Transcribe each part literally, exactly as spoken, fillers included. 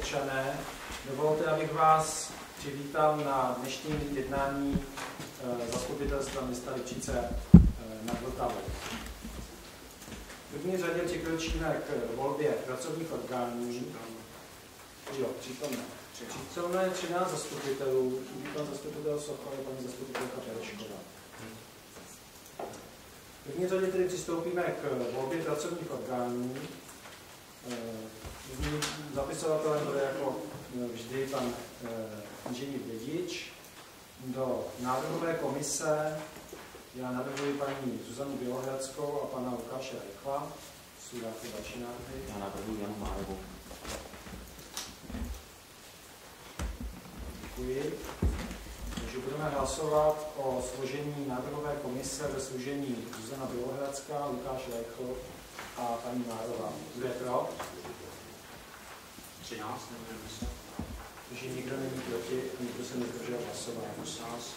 spoluobčané, dovolte, abych vás přivítal na dnešním jednání Zastupitelstva města Lipčice nad Vltavou. V první řadě přikročíme k volbě pracovních orgánů. Jo, přítomné. Přítomné třináct zastupitelů, pan zastupitel Sokol, paní zastupitelka Perešková. V první řadě tedy přistoupíme k volbě pracovních orgánů. Zapisovatelem bude jako vždy pan inženýr Dědič. Do návrhové komise já navrhuji paní Zuzanu Bělohradskou a pana Lukáše Rychla. Jsou nějaké další návrhy? Já navrhuji Janu Márovou. Děkuji. Takže budeme hlasovat o složení návrhové komise ve složení Zuzana Bělohradská, Lukáš Rychl a paní Márová. Kdo je pro? třináct, nevím se. Takže nikdo není proti, nikdo se nezdržel hlasování.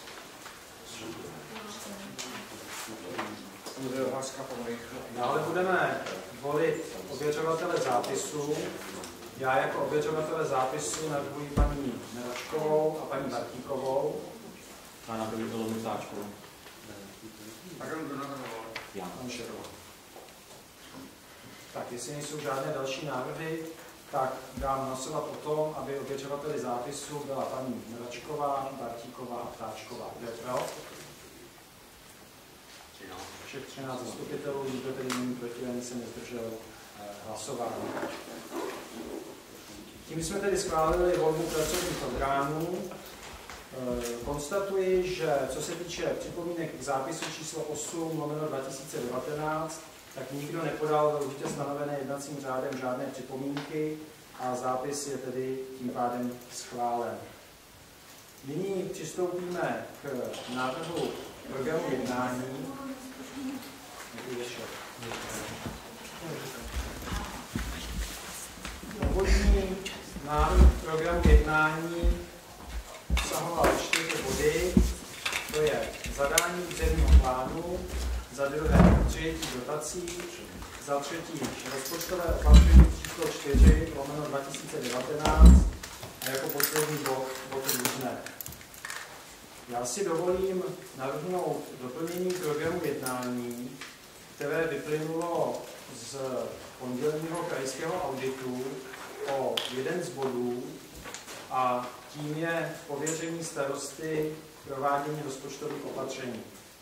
Dále budeme volit ověřovatele zápisu. Já jako ověřovatele zápisu navrhuji paní Meračkovou a paní Bartíkovou. Já navrhuji Ilonu Sáčkovou. Tak kdo navrhoval? Já. Pan Šerova. Tak, jestli nejsou žádné další návrhy, tak dám hlasovat o tom, aby ověřovateli zápisu byla paní Meračková, Bartíková a Ptáčková. Kdo je pro? Všech třináct zastupitelů, nikdo tedy není proti, ani se nezdržel eh, hlasování. Tím jsme tedy schválili volbu pracovních orgánů. E, konstatuji, že co se týče připomínek k zápisu číslo osm lomeno dva tisíce devatenáct, tak nikdo nepodal ve lhůtě stanovené jednacím řádem žádné připomínky a zápis je tedy tím pádem schválen. Nyní přistoupíme k návrhu programu jednání. Původní návrh programu jednání obsahoval čtyři body, to je zadání územního plánu, za druhé přijetí dotací, za třetí rozpočtové opatření číslo čtyři lomeno dva tisíce devatenáct a jako poslední bod, bod různé. Já si dovolím navrhnout doplnění programu jednání, které vyplynulo z pondělního krajského auditu o jeden z bodů a tím je pověření starosty provádění rozpočtových opatření.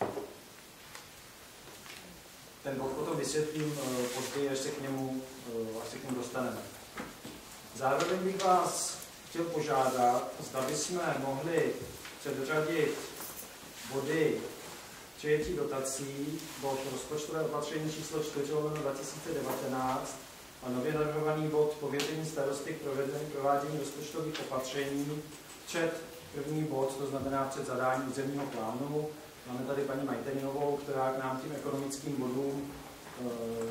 Ten bod potom vysvětlím později, až se k němu, až se k němu dostaneme. Zároveň bych vás chtěl požádat, zda bychom mohli předřadit body přijetí dotací, bod rozpočtové opatření číslo čtyři lomeno dva tisíce devatenáct a nově navrhovaný bod pověření starosty k provedení provádění rozpočtových opatření před první bod, to znamená před zadání územního plánu. Máme tady paní Majteninovou, která k nám tím ekonomickým bodům e,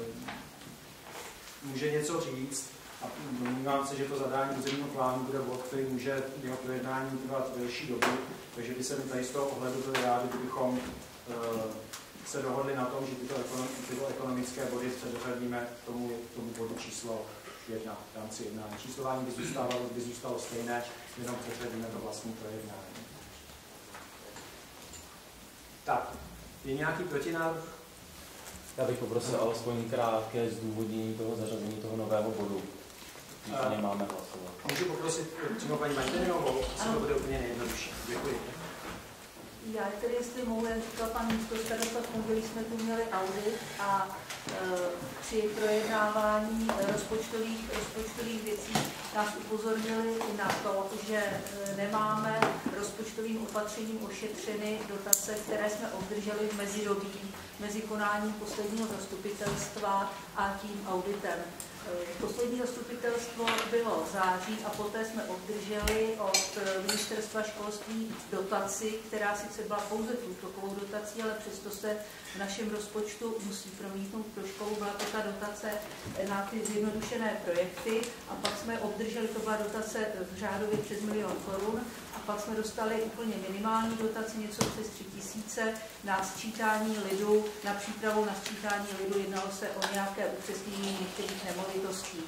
může něco říct a domnívám se, že to zadání územního plánu bude bod, který může jeho projednání trvat delší dobu, takže by se mi tady z toho ohledu byli rádi, kdybychom e, se dohodli na tom, že tyto, ekonom, tyto ekonomické body předřadíme k tomu, tomu bodu číslo jedna v rámci jednání. Číslování by zůstalo, by zůstalo stejné, jenom předřadíme to vlastní projednání. Tak, je nějaký protinávrh? Já bych poprosil alespoň krátké zdůvodnění toho zařazení toho nového bodu. Když uh, nemáme hlasovat. Můžu poprosit přímo paní Majteninovou, asi to bude úplně nejjednodušší. Děkuji. Já tedy, jestli mohu, jak říkal pan místostarosta, v pondělí jsme tu měli audit a e, při projednávání rozpočtových, rozpočtových věcí nás upozornili na to, že e, nemáme rozpočtovým opatřením ošetřeny dotace, které jsme obdrželi v mezidobí mezi konáním posledního zastupitelstva a tím auditem. Poslední zastupitelstvo bylo v září a poté jsme obdrželi od ministerstva školství dotaci, která sice byla pouze průtokovou dotací, ale přesto se v našem rozpočtu musí promítnout pro školu. Byla to ta dotace na ty zjednodušené projekty a pak jsme obdrželi, to byla dotace v řádově přes milion korun a pak jsme dostali úplně minimální dotaci, něco přes tři tisíce na sčítání lidu, na přípravu na sčítání lidu. Jednalo se o nějaké upřesnění některých nemovitostí.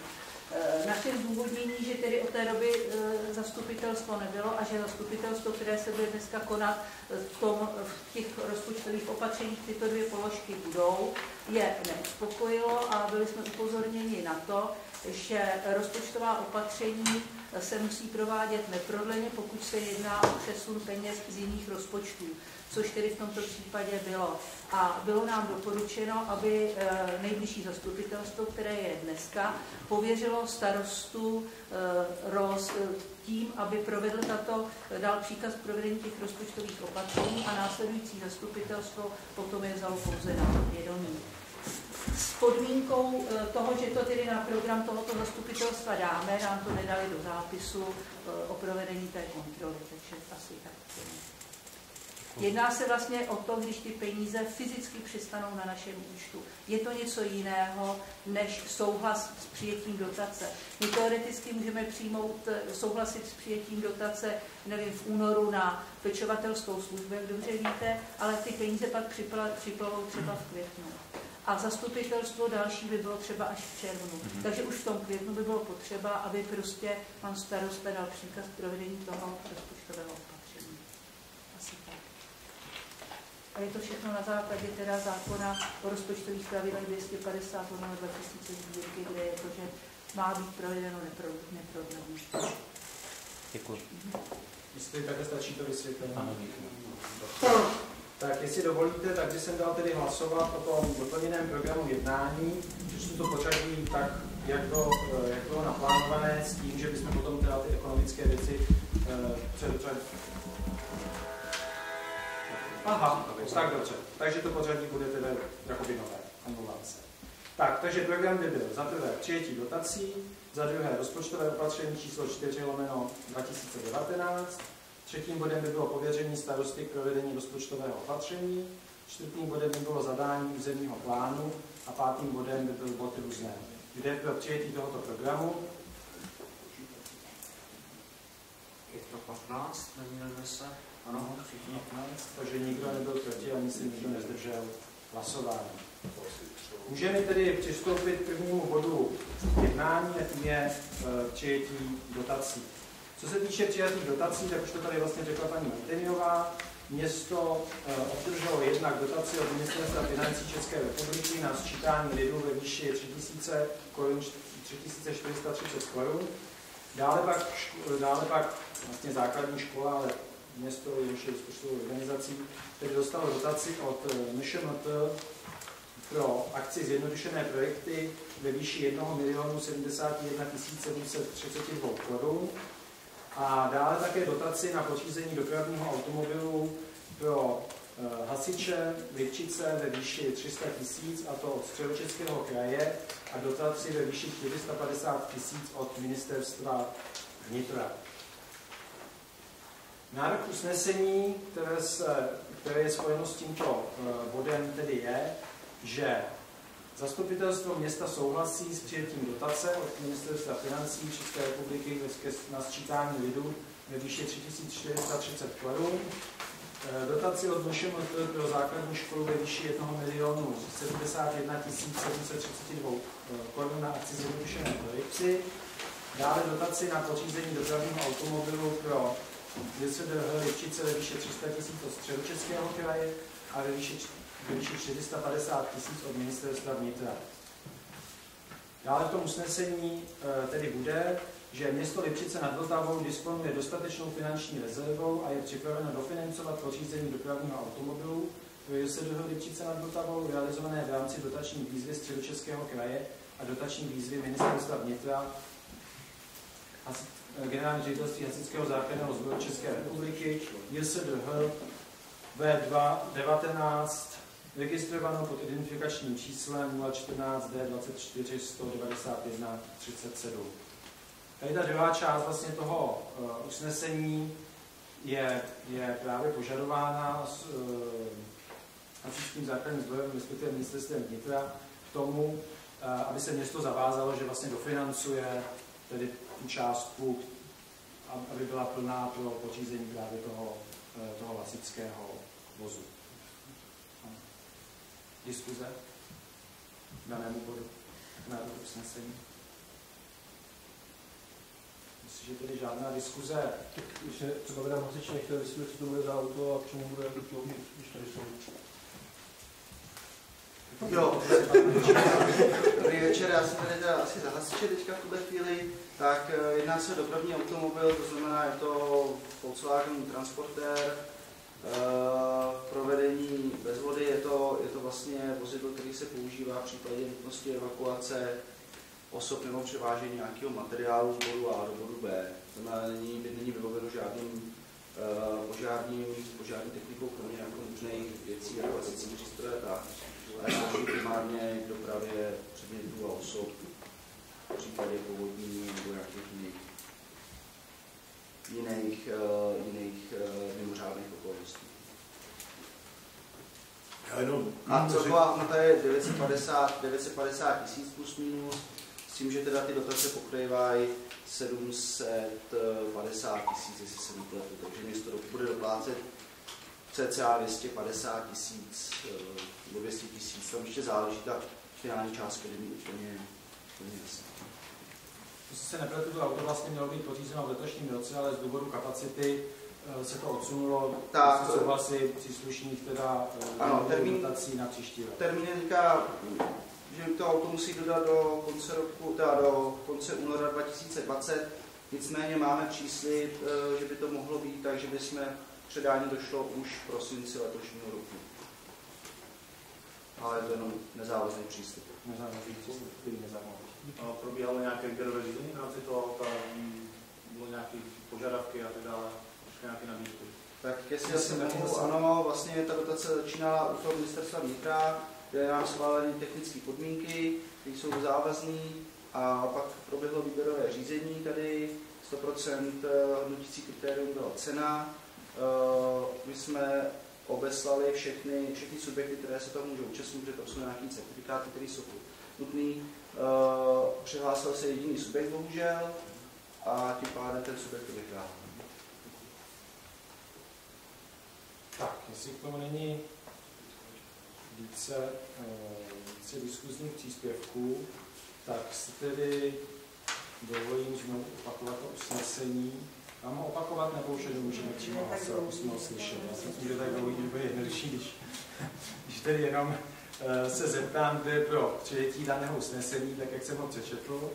Naše zdůvodnění, že tedy od té doby zastupitelstvo nebylo a že zastupitelstvo, které se bude dneska konat v, tom, v těch rozpočtových opatřeních, tyto dvě položky budou, je neuspokojilo a byli jsme upozorněni na to, že rozpočtová opatření se musí provádět neprodleně, pokud se jedná o přesun peněz z jiných rozpočtů, což tedy v tomto případě bylo. A bylo nám doporučeno, aby nejbližší zastupitelstvo, které je dneska, pověřilo starostu roz tím, aby provedl tato, dal příkaz k provedení těch rozpočtových opatření a následující zastupitelstvo potom je vzalo pouze na vědomí. S podmínkou toho, že to tedy na program tohoto zastupitelstva dáme, nám to nedali do zápisu o provedení té kontroly, takže asi tak. Jedná se vlastně o to, když ty peníze fyzicky přistanou na našem účtu. Je to něco jiného, než souhlas s přijetím dotace. My teoreticky můžeme přijmout, souhlasit s přijetím dotace, nevím, v únoru na pečovatelskou službu, jak dobře víte, ale ty peníze pak připlavou třeba v květnu. A zastupitelstvo další by bylo třeba až v červnu. Mm-hmm. Takže už v tom květnu by bylo potřeba, aby prostě pan starosta dal příkaz k provedení toho rozpočtového opatření. Asi tak. A je to všechno na základě teda zákona o rozpočtových pravidlech dvě stě padesát dva tisíce sbírky, kde je to, že má být provedeno neprodleně. Děkuji. Jestli takhle stačí to vysvětlení. Ano, děkuji. Tak jestli dovolíte, tak by jsem dal tedy hlasovat o tom doplněném programu jednání, že jsou to pořadí tak, jak bylo, jak bylo naplánované, s tím, že bychom potom teda ty ekonomické věci eh, před, před... Aha, tak dobře. Takže to pořadí bude teda jakoby nové. Omlouvám se. Tak, takže program by byl za prvé přijetí dotací, za druhé rozpočtové opatření číslo čtyři lomeno dva tisíce devatenáct, třetím bodem by bylo pověření starosty k provedení rozpočtového opatření, čtvrtým bodem by bylo zadání územního plánu a pátým bodem by byl bod různé. Kde je pro přijetí tohoto programu? Je to patnáct, neměli se? Ano, všichni. patnáct, takže nikdo nebyl proti a myslím, nikdo nezdržel hlasování. Můžeme tedy přistoupit k prvnímu bodu jednání a tím je e, přijetí dotací. Co se týče přijatých dotací, tak už to tady vlastně řekla paní Martiniová. Město e, obdrželo jednak dotaci od Ministerstva financí České republiky na sčítání lidu ve výši tři tisíce čtyři sta třicet korun. Dále pak, dále pak vlastně základní škola, ale město je ještě rozpočtovou organizací, tedy dostalo dotaci od M Š M T pro akci zjednodušené projekty ve výši jednoho milionu sedmdesát jedna tisíc sedm set třicet dva korun. A dále také dotaci na pořízení dopravního automobilu pro e, hasiče Lipčice ve výši tři sta tisíc, a to od Středočeského kraje, a dotaci ve výši čtyři sta padesát tisíc od Ministerstva vnitra. Návrh usnesení, které, se, které je spojeno s tímto e, bodem, tedy je, že zastupitelstvo města souhlasí s přijetím dotace od Ministerstva financí České republiky na sčítání lidu ve výši tři tisíce čtyři sta třicet korun, dotaci od M Š M T pro základní školu ve výši jednoho milionu sedmdesát jedna tisíc sedm set třicet dva korun na akci zjednodušené projekty, dále dotaci na pořízení dopravního automobilu pro J S D H Lipčice ve výši tři sta tisíc od Středočeského kraje a ve výši ve výši čtyři sta padesát tisíc od Ministerstva vnitra. Dále v tom usnesení e, tedy bude, že město Lipčice nad Vltavou disponuje dostatečnou finanční rezervou a je připraveno dofinancovat pořízení dopravního automobilu pro J S D H Lipčice nad Vltavou realizované v rámci dotační výzvy Středočeského kraje a dotační výzvy Ministerstva vnitra a Generální ředitelství Hasičského záchranného sboru České republiky J S D H V dva devatenáct registrovanou pod identifikačním číslem nula čtrnáct D dvacet čtyři sto devadesát jedna třicet sedm. Tady ta druhá část vlastně toho uh, usnesení je, je právě požadována s uh, Hasičským záchranným sborem, respektive Ministerstvem vnitra k tomu, uh, aby se město zavázalo, že vlastně dofinancuje tedy tu částku, aby byla plná pro pořízení právě toho, uh, toho hasičského vozu. Diskuze k danému bodu návrhu usnesení. Jestliže tedy žádná diskuze... Když se třeba vydám hasič nechtěl vysvětlit, co to bude za auto a k čemu bude jako to, když tady jsou. Jo, dobrý večer, já jsem tady teda asi za hasiče teďka v tuhle chvíli. Tak jedná se o dopravní automobil, to znamená, je to Volkswagen Transporter. V provedení bez vody je to, je to vlastně vozidlo, který se používá v případě nutnosti evakuace osob nebo převážení nějakého materiálu z bodu A do bodu B. To znamená, není, není vybaveno žádným uh, požárním, požární technikou, kromě jako nutných věcí, jako asicící přístroje a tak. A je to primárně k dopravě předmětů a osob v případě povodní nebo nějakých jiných, jiných, uh, jiných uh, mimořádných okolností. A celková hodnota je devět set padesát tisíc plus minus, s tím, že teda ty dotace pokrývají sedm set padesát tisíc, jestli se nepletu, takže město bude doplácet cca dvě stě padesát tisíc nebo dvě stě tisíc, tam ještě záleží ta finální částka, kdy mi úplně, úplně jasná. Jestli se nepletu, to auto vlastně mělo být pořízeno v letošním roce, ale z důvodu kapacity se to odsunulo, tak souhlasy příslušných teda ano, termín, dotací na příští rok. Termín říká, že to auto musí dodat do konce roku, teda do konce února dva tisíce dvacet, nicméně máme příslib, že by to mohlo být tak, že by jsme předání došlo už v prosinci letošního roku. Ale je to jenom nezávazný příslib. Nezávazný příslib, který nezávazný. Probíhalo nějaké výběrové řízení v rámci toho auta, bylo nějaké požadavky a tak dále, nějaké nabídky? Tak jestli se mohu, ano, vlastně ta dotace začínala u toho ministerstva vnitra, kde nám schváleny technické podmínky, které jsou závazné, a pak proběhlo výběrové řízení tady, sto procent hodnotící kritérium byla cena. My jsme obeslali všechny, všechny subjekty, které se toho můžou účastnit, protože tam jsou nějaké certifikáty, které jsou nutné. Přihlásil se jediný subjekt, bohužel, a tím pádem ten subjekt to vyhrál. Tak, jestli k tomu není více, více diskuzních příspěvků, tak si tedy dovolím znovu opakovat to usnesení. Mám ho opakovat, nebo už jenom můžeme přímo hlasovat, už jsme ho slyšeli. Já jsem tím, že tak dlouhý, že bude jednodušší, když, když tedy jenom uh, se zeptám, kde je pro přijetí daného usnesení, tak jak jsem ho přečetl.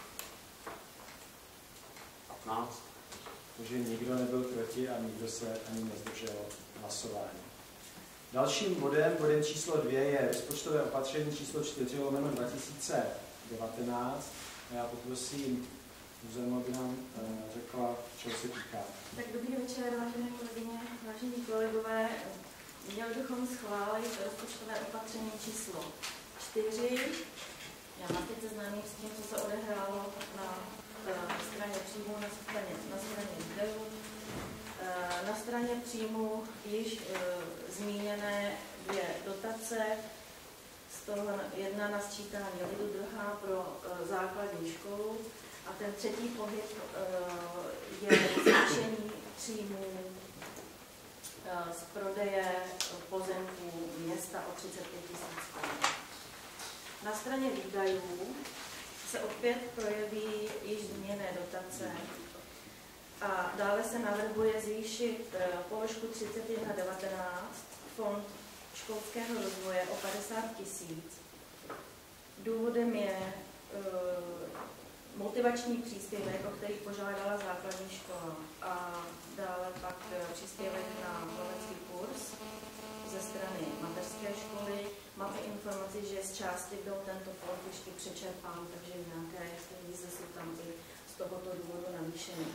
patnáct. Takže nikdo nebyl proti a nikdo se ani nezdržel hlasování. Dalším bodem, bodem číslo dvě, je rozpočtové opatření číslo čtyři lomeno dva tisíce devatenáct. A já poprosím Zuzanu, aby nám řekla, čeho se týká. Tak dobrý večer, vážené kolegyně, vážení kolegové. Měli bychom schválit rozpočtové opatření číslo čtyři. Já mám teď seznámím s tím, co se odehrálo na, na straně příjmu, na straně, na straně výdajů. Na straně příjmu již e, zmíněné dvě dotace, z toho jedna na sčítání lidu, druhá pro e, základní školu, a ten třetí pohyb e, je zvýšení příjmů e, z prodeje pozemků města o třicet pět tisíc korun. Na straně výdajů se opět projeví již zmíněné dotace. A dále se navrhuje zvýšit položku třicet jedna devatenáct, fond školského rozvoje, o padesát tisíc. Důvodem je uh, motivační příspěvek, o který požádala základní škola, a dále pak příspěvek na vojenský kurz ze strany mateřské školy. Máme informaci, že z části byl tento fond ještě přečerpán, takže nějaké peníze jsou tam i z tohoto důvodu navýšeny.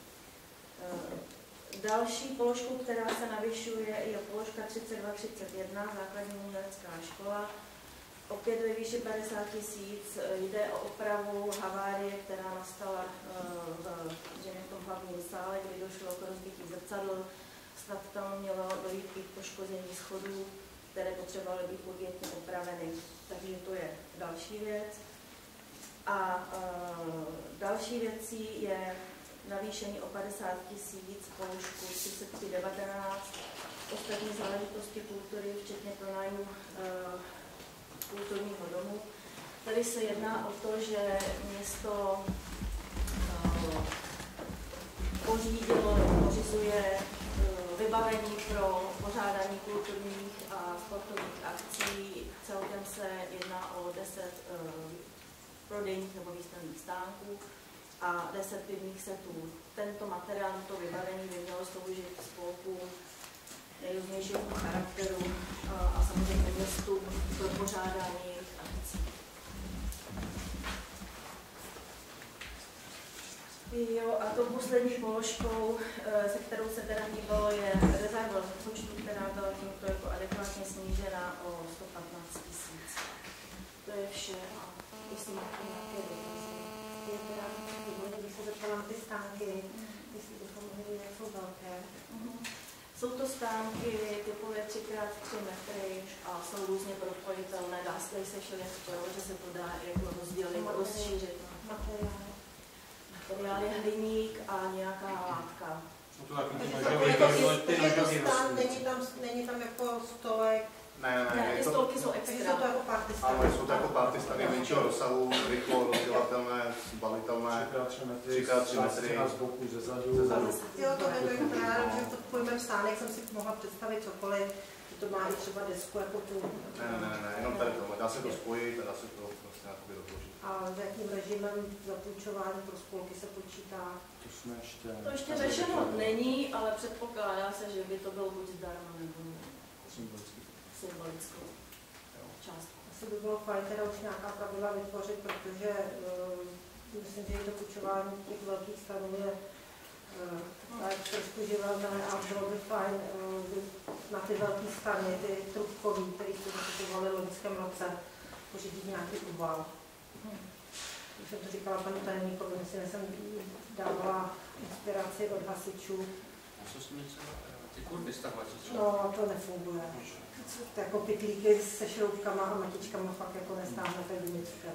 Další položkou, která se navyšuje, je položka třicet dva třicet jedna, základní umělecká škola. Opět ve výši padesát tisíc. Jde o opravu havárie, která nastala v tom hlavním sále, kdy došlo k rozbití zrcadl. Snad tam mělo dojít k poškození schodů, které potřebovaly být urgentně opraveny. Takže to je další věc. A další věcí je navýšení o padesát tisíc položku třicet tři devatenáct, ostatní záležitosti kultury, včetně pronájmu e, kulturního domu. Tady se jedná o to, že město e, pořídilo, pořizuje vybavení pro pořádání kulturních a sportovních akcí. Celkem se jedná o deset prodejních nebo výstavních stánků a deset pivních setů. Tento materiál, to vybavení by mělo sloužit spolkům nejrůznějšího charakteru a samozřejmě městům pro pořádání jejich akcí. Jo, a tou poslední položkou, se kterou se teda hýbalo, je rezerva rozpočtu, která byla tímto jako adekvátně snížena o sto patnáct tisíc. To je vše a jestli máte nějaké dotazy. Je teda výborně, když se zeptala na ty stánky, jestli bychom mohli, jak jsou velké. Mm-hmm. Jsou to stánky typově tři krát tři metry a jsou různě propojitelné. Dá se tady sešel jak to, že se to dá jako rozdělit, rozšířit. Materiál. Materiál je hliník a nějaká látka. No to taky ty nožový, ty nožový stán, není tam, není tam jako stolek. Ne, ne, ne, ty stolky jsou extra. Jsou to jako party stany. Ano, jsou to jako party stany menšího rozsahu, rychlo rozdělatelné, balitelné. tři krát tři metry. Z boku, ze zadu. Jo, to je právě, že pod pojmem stánek jsem si mohla představit cokoliv, že to má i třeba desku jako tu. Ne, ne, ne, ne, jenom tady tohle. Dá se to spojit a dá se to vlastně jakoby rozložit. A s jakým režimem zapůjčování pro spolky se počítá? To jsme ještě... To ještě řešeno není, ale předpokládá se, že by to bylo buď zdarma nebo symbolickou částku. Asi by bylo fajn teda už nějaká pravidla vytvořit, protože uh, myslím, že to půjčování těch velkých stanů je uh, tak trošku živelné a bylo by fajn uh, na ty velké stany, ty trubkový, které jsme zakupovali v loňském roce, pořídit nějaký úval. Hmm. Už jsem to říkala panu tajemníkovi, myslím, že jsem dávala inspiraci od hasičů. A co jsme ty kurby stavovat? No, to nefunguje. To jako pytlíky se šroubkama a matičkama fakt jako nestáhnete gumičkem.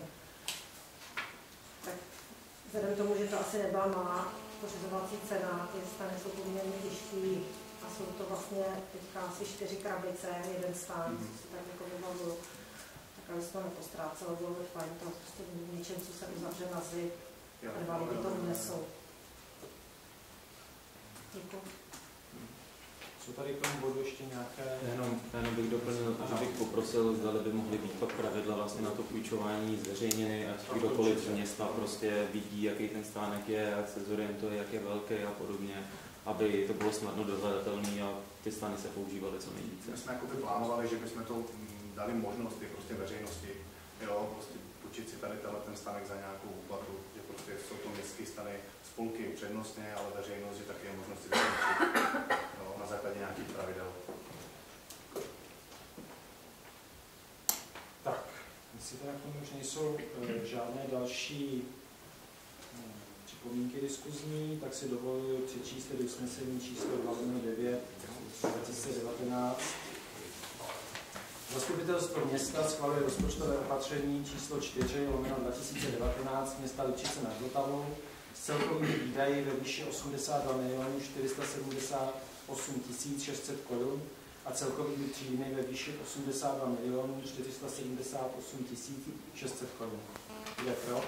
Tak vzhledem k tomu, že to asi nebyla malá pořizovací cena, ty stany jsou poměrně těžký a jsou to vlastně teďka asi čtyři krabice, jeden stán, mm. co si tak jako vybavuju. Tak aby se to nepostrácelo, bylo by fajn to prostě něčem, co se uzavře na zip, trvalý by to unesou. Děkuji. Jsou tady k tomu bodu ještě nějaké... Jenom, jenom bych doplnil, že bych poprosil, zda by mohly být pak pravidla vlastně na to půjčování zveřejněny, ať kdokoliv z města prostě vidí, jaký ten stánek je, ať se zorientuje, jak je velký a podobně, aby to bylo snadno dohledatelné a ty stány se používaly co nejvíce. My jsme jakoby plánovali, že bychom to dali možnosti prostě veřejnosti, jo, prostě půjčit si tady ten stánek za nějakou úplatu, že prostě jsou to městské stany, spolky přednostně, ale veřejnost, že taky je možnost si vyučit no, na základě nějakých pravidel. Tak, jestli teda k tomu už nejsou e, žádné další e, připomínky diskuzní, tak si dovoluji přečíst tedy usnesení číslo dva devět dva tisíce devatenáct. Zastupitelstvo města schvaluje rozpočtové opatření číslo čtyři lomeno dva tisíce devatenáct města Lipčice nad Vltavou s celkovými výdaji ve výši osmdesát dva milionů čtyři sta sedmdesát osm tisíc šest set korun a celkovými příjmy ve výši osmdesát dva milionů čtyři sta sedmdesát osm tisíc šest set korun. Kdo je pro?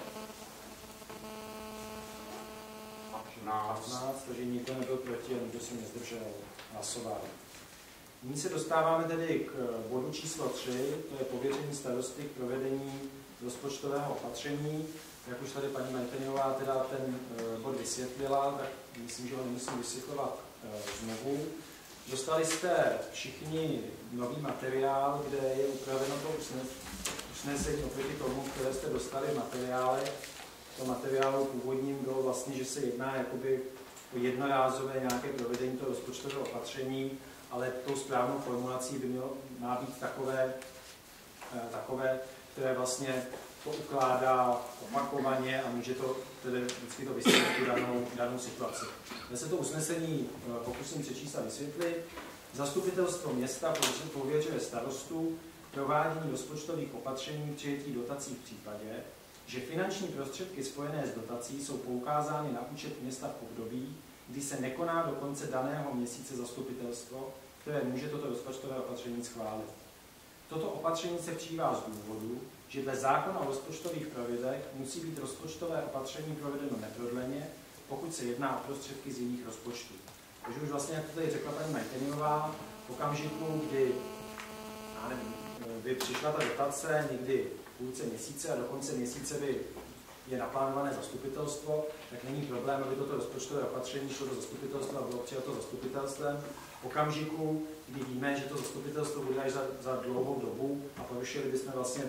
patnáct, takže nikdo nebyl proti a nikdo se nezdržel hlasování. Nyní se dostáváme tedy k bodu číslo tři, to je pověření starosty k provedení rozpočtového opatření. Jak už tady paní Martiniová teda ten bod vysvětlila, tak myslím, že ho nemusím vysvětlovat znovu. Dostali jste všichni nový materiál, kde je upraveno to usnesení oproti tomu, které jste dostali v materiále. To materiálu původním bylo vlastně, že se jedná jakoby o jednorázové nějaké provedení toho rozpočtového opatření, ale tou správnou formulací by mělo má být takové, takové, které vlastně to ukládá opakovaně a může to tedy vždycky to vysvětlit tu danou, danou situaci. Já se to usnesení pokusím přečíst a vysvětlit. Zastupitelstvo města pověřuje starostu k provádění rozpočtových opatření přijetí dotací v případě, že finanční prostředky spojené s dotací jsou poukázány na účet města v období, kdy se nekoná do konce daného měsíce zastupitelstvo, které může toto rozpočtové opatření schválit. Toto opatření se přijívá z důvodu, že dle zákona o rozpočtových pravidlech musí být rozpočtové opatření provedeno neprodleně, pokud pokud se jedná o prostředky z jiných rozpočtů. Takže už vlastně, jak to tady řekla paní Majteňová, v okamžiku, kdy já nevím, by přišla ta dotace někdy v půlce měsíce a do konce měsíce by je naplánované zastupitelstvo, tak není problém, aby toto rozpočtové opatření šlo do zastupitelstva a bylo přijato zastupitelstvem. V okamžiku, kdy víme, že to zastupitelstvo bude až za, za dlouhou dobu a porušili bychom vlastně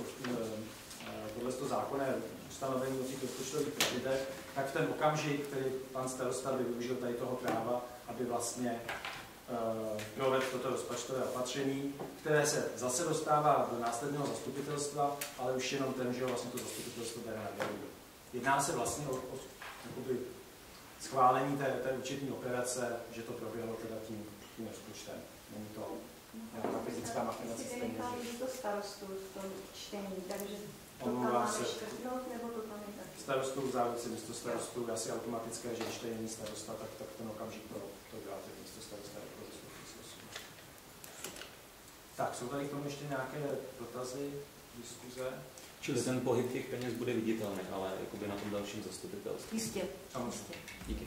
tohle zákonné ustanovení o těch rozpočtových pravidlech, tak v ten okamžik, který pan starosta by využil tady toho práva, aby vlastně uh, provedl toto rozpočtové opatření, které se zase dostává do následného zastupitelstva, ale už jenom ten, že vlastně to zastupitelstvo bere na vědomí. Jedná se vlastně o, o jakoby, schválení té, té účetní operace, že to proběhlo teda tím, tím rozpočtem. Není to nějaká fyzická machinace stejně. to starostu v tom čtení, takže to tam Omlouvám máme se. škrtnout, nebo to tam je taky? Starostu v závodci místo starostu je asi automatické, že když to není starosta, tak, tak ten okamžik to, to děláte místo starosta jako zastupitelstvo. Tak, jsou tady k tomu ještě nějaké dotazy, diskuze? Čili ten pohyb těch peněz bude viditelný, ale jakoby na tom dalším zastupitelství. Jistě. Samozřejmě. Díky.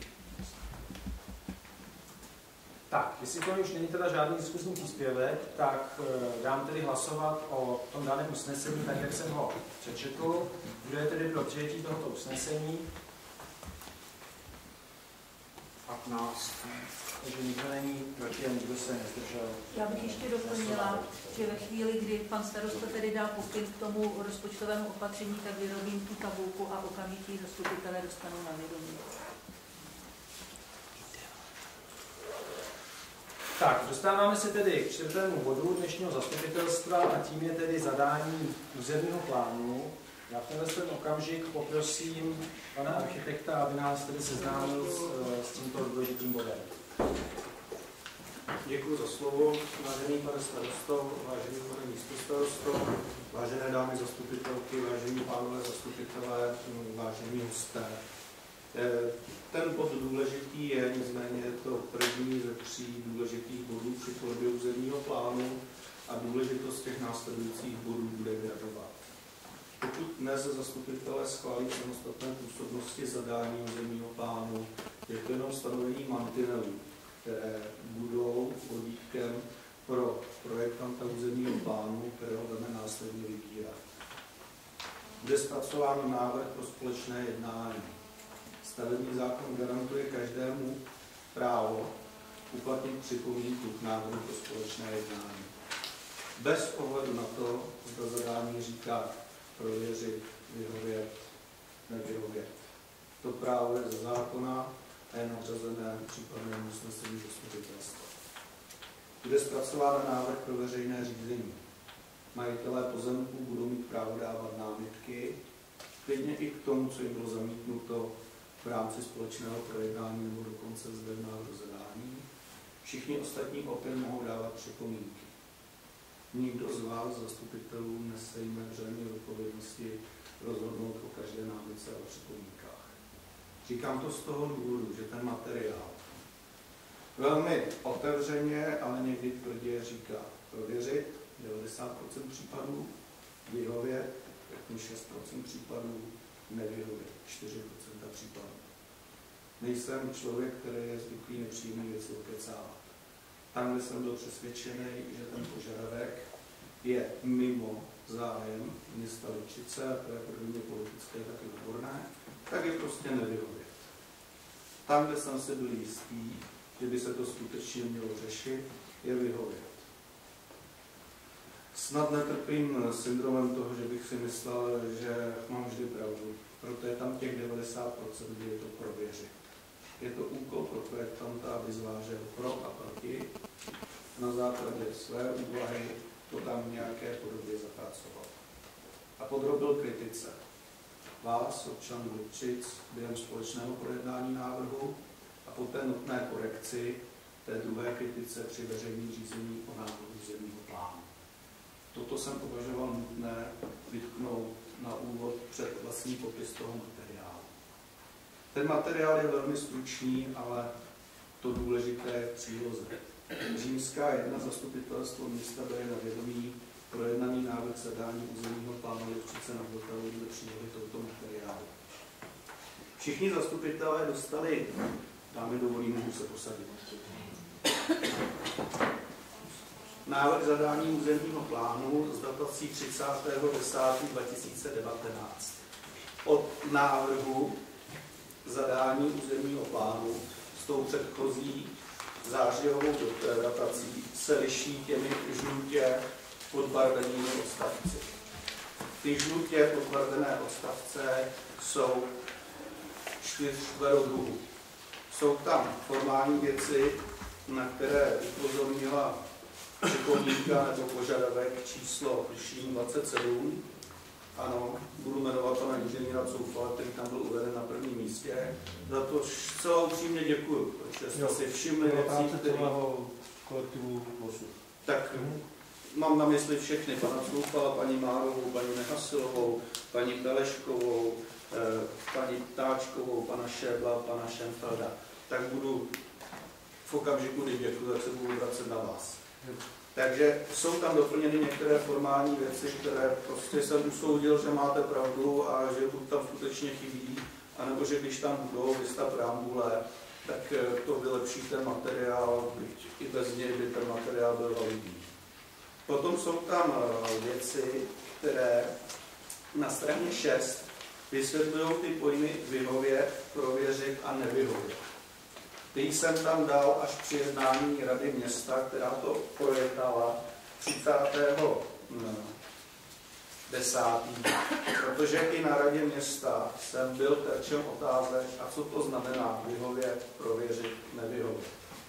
Tak, jestli to už není teda žádný diskusní příspěvek, tak e, dám tedy hlasovat o tom daném usnesení, tak jak jsem ho přečetl. Kdo je tedy pro přijetí tohoto usnesení? patnáct. Takže nikdo není proti a nikdo se nezdržel. Já bych ještě doplnila, že ve chvíli, kdy pan starosta tedy dá pokyn k tomu rozpočtovému opatření, tak vyrobím tu tabulku a okamžitě zastupitelé dostanou na vědomí. Tak, dostáváme se tedy k čtvrtému bodu dnešního zastupitelstva a tím je tedy zadání územního plánu. Já v tenhle ten okamžik poprosím pana architekta, aby nás tedy seznámil s, s tímto důležitým bodem. Děkuji za slovo, vážený pane starosto, vážený pane místostarosto, vážené dámy zastupitelky, vážení pánové zastupitelé, vážení hosté. Ten bod důležitý je, nicméně je to první ze tří důležitých bodů při tvorbě územního plánu a důležitost těch následujících bodů bude gradovat. Pokud dnes zastupitelé schválí samostatné působnosti zadání územního plánu, je to jenom stanovení mantinelů, které budou vodítkem pro projektanta územního plánu, kterého budeme následně vybírat. Bude zpracován návrh pro společné jednání. Stavební zákon garantuje každému právo uplatnit připomínku k návrhu pro společné jednání. Bez ohledu na to, zda zadání říká prověřit, vyhovět, nevyhovět. To právo je ze zákona a je nadřazené případnému usnesení zastupitelstva. Bude zpracován návrh pro veřejné řízení. Majitelé pozemků budou mít právo dávat námitky, klidně i k tomu, co jim bylo zamítnuto v rámci společného projednání nebo dokonce zde v návrhu zadání. Všichni ostatní opět mohou dávat připomínky. Nikdo z vás, zastupitelů, nese jméně odpovědnosti rozhodnout o každé námitce a připomínkách. Říkám to z toho důvodu, že ten materiál velmi otevřeně, ale někdy tvrdě říká prověřit devadesát procent případů, vyhovět šest procent případů, nevyhovět čtyři procenta případů. Nejsem člověk, který je zvyklý nepříjemný věci okecávat. Tam, kde jsem byl přesvědčený, že ten požadavek je mimo zájem města Lučice, a to je pro mě politické, tak i odborné, tak je prostě nevyhovět. Tam, kde jsem si byl jistý, že by se to skutečně mělo řešit, je vyhovět. Snad netrpím syndromem toho, že bych si myslel, že mám vždy pravdu. Proto je tam těch devadesát procent, kdy je to prověřit. Je to úkol pro projektanta, aby zvážil pro a proti. Na základě své úvahy to tam v nějaké podobě zapracoval. A podrobil kritice vás, občanů Lipčic, během společného projednání návrhu a poté nutné korekci té druhé kritice při veřejném řízení o návrhu územního plánu. Toto jsem považoval nutné vytknout na úvod před vlastní popis toho materiálu. Ten materiál je velmi stručný, ale to důležité je v příloze. Římská jedna zastupitelstvo města bere na vědomí projednaný návrh zadání územního plánu Lipčice na Vltavou dle přílohy tohoto materiálu. Všichni zastupitelé dostali, dámy dovolí, můžu se posadit, návrh zadání územního plánu s datací třicátého desátého dva tisíce devatenáct. Od návrhu zadání územního plánu s tou předchozí zářijovou datací se liší těmi žlutě podbarvenými odstavci. Ty žlutě podbarvené odstavce jsou čtyř druhů. Jsou tam formální věci, na které upozornila připomínka nebo požadavek číslo dvacet sedm. Ano, budu jmenovat pana inženýra Coufala, který tam byl uveden na prvním místě. Za to zcela upřímně děkuju, protože jste si všimli věcí, které... kolektivu losu. Tak mám na mysli všechny, pana Coufala, paní Márovou, paní Nehasilovou, paní Beleškovou, paní Táčkovou, pana Šébla, pana Šenfelda. Tak budu v okamžiku, kdy děkuju, tak se budu vracet na vás. Takže jsou tam doplněny některé formální věci, které prostě jsem usoudil, že máte pravdu a že buď tam skutečně chybí, anebo že když tam budou vysta preambule, tak to vylepší ten materiál, byť i bez něj by ten materiál byl validní. Potom jsou tam věci, které na straně šest vysvětlují ty pojmy vyhovět, prověřit a nevyhovět. Ty jsem tam dal až při jednání Rady města, která to projednala třicátého desátého protože i na Radě města jsem byl terčem otázek, a co to znamená vyhovět, prověřit, nevyhovět.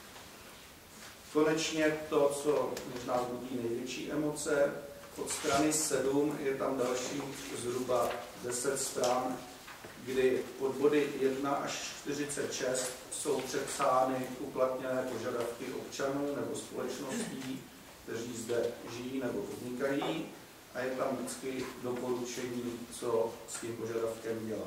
Konečně to, co možná budí největší emoce, od strany sedm je tam další zhruba deset stran, kdy pod body jedna až čtyřicet šest jsou přepsány uplatněné požadavky občanů nebo společností, kteří zde žijí nebo podnikají, a je tam vždycky doporučení, co s tím požadavkem dělat.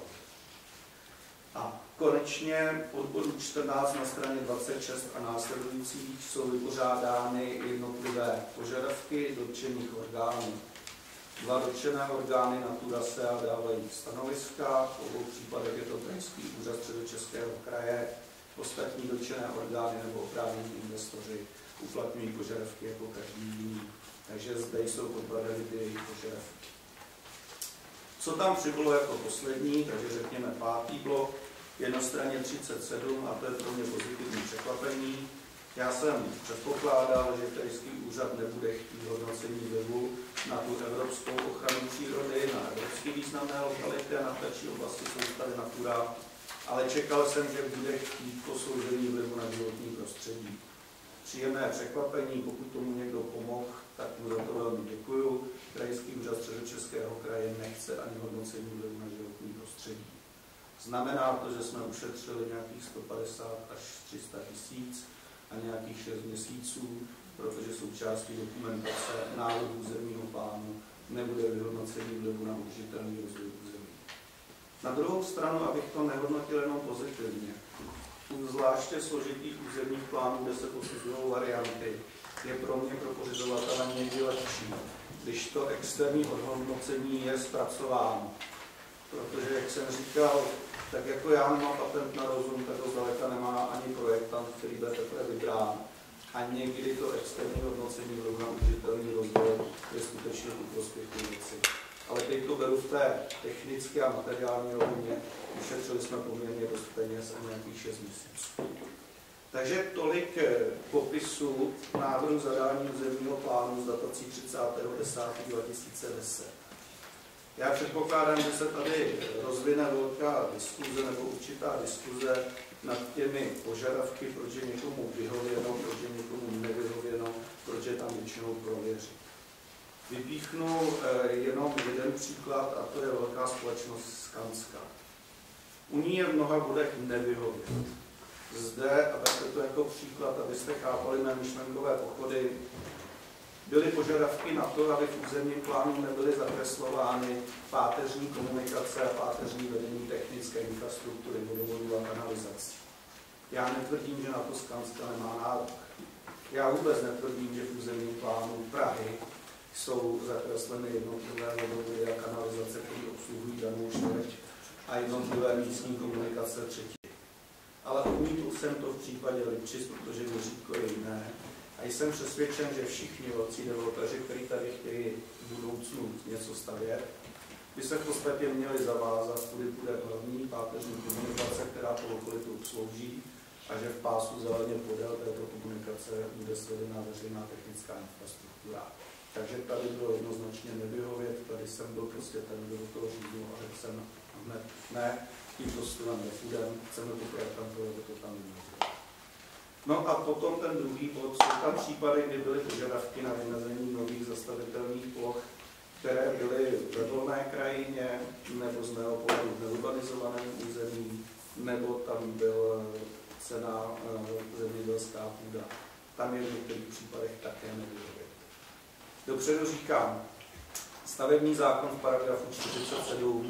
A konečně pod bodu čtrnáct na straně dvacet šest a následujících jsou vypořádány jednotlivé požadavky dotčených orgánů. Dva dotčené orgány Natura S E A dávají stanoviska, v obou případech je to Krajský úřad Středočeského kraje, ostatní dotčené orgány nebo oprávnění investoři uplatňují požadavky jako každý jiný. Takže zde jsou podbarveny ty jejich požadavky. Co tam přibylo jako poslední, takže řekněme pátý blok, je na straně třicet sedm a to je pro mě pozitivní překvapení. Já jsem předpokládal, že krajský úřad nebude chtít hodnocení vlivu na tu evropskou ochranu přírody, na evropsky významné lokality a na vtačí oblasti soustavy Natura, ale čekal jsem, že bude chtít posouzení vlivu na životní prostředí. Příjemné překvapení, pokud tomu někdo pomohl, tak mu za to velmi děkuju. Krajský úřad Středočeského kraje nechce ani hodnocení vlivu na životní prostředí. Znamená to, že jsme ušetřili nějakých sto padesát až tři sta tisíc a nějakých šest měsíců, protože součástí dokumentace návrhu územního plánu nebude vyhodnocení vlivu na udržitelný rozvoj území. Na druhou stranu, abych to nehodnotil jenom pozitivně, u zvláště složitých územních plánů, kde se posuzují varianty, je pro mě pro pořizovatele někdy lepší, když to externí hodnocení je zpracováno. Protože, jak jsem říkal, tak jako já nemám patent na rozum, tak to zdaleka nemá ani projektant, který bude teprve vybrán. A někdy to externí hodnocení vlivu na udržitelný rozvoj je skutečně ku prospěchu věci. Ale teď to beru v té technické a materiální rovině, ušetřili jsme poměrně dost peněz a nějakých šest měsíců. Takže tolik popisu návrhu zadání územního plánu s datací třicátého desátého dva tisíce deset. Já předpokládám, že se tady rozvine velká diskuze nebo určitá diskuze nad těmi požadavky, proč je někomu vyhověno, proč je někomu nevyhověno, proč je tam většinou prověřit. Vypíchnu jenom jeden příklad, a to je velká společnost Skanska. U ní je v mnoha bodech nevyhovět. Zde, a tak to jako příklad, abyste chápali mé myšlenkové pochody, byly požadavky na to, aby v územním plánu nebyly zakreslovány páteřní komunikace a páteřní vedení technické infrastruktury, vodovodů a kanalizací. Já netvrdím, že na to Skanska nemá nárok. Já vůbec netvrdím, že v územním plánu Prahy jsou zakresleny jednotlivé vodovody a kanalizace, které obsluhují danou čtvrť. a jednotlivé místní komunikace třetí. Ale odmítl jsem to v případě Lipčic, protože měřítko je jiné. A jsem přesvědčen, že všichni velcí developeři, kteří tady chtějí v budoucnu něco stavět, by se v podstatě měli zavázat, kudy bude hlavní páteřní komunikace, která to lokalitu obslouží, a že v pásu zeleně podél této komunikace bude sledená veřejná technická infrastruktura. Takže tady bylo jednoznačně nevyhovět, tady jsem byl prostě ten, kdo do toho řídil a řekl jsem hned ne, tímto stylem nepůjdem, chceme to projektantovat, to tam nemůže. No a potom ten druhý bod, jsou tam případy, kdy byly požadavky na vymezení nových zastavitelných ploch, které byly ve volné krajině, nebo z mého pohledu v neurbanizovaném území, nebo tam byl cena zemědělská půda. Tam je v některých případech také nevyhovět. Dopředu říkám, stavební zákon v paragrafu čtyřicet sedm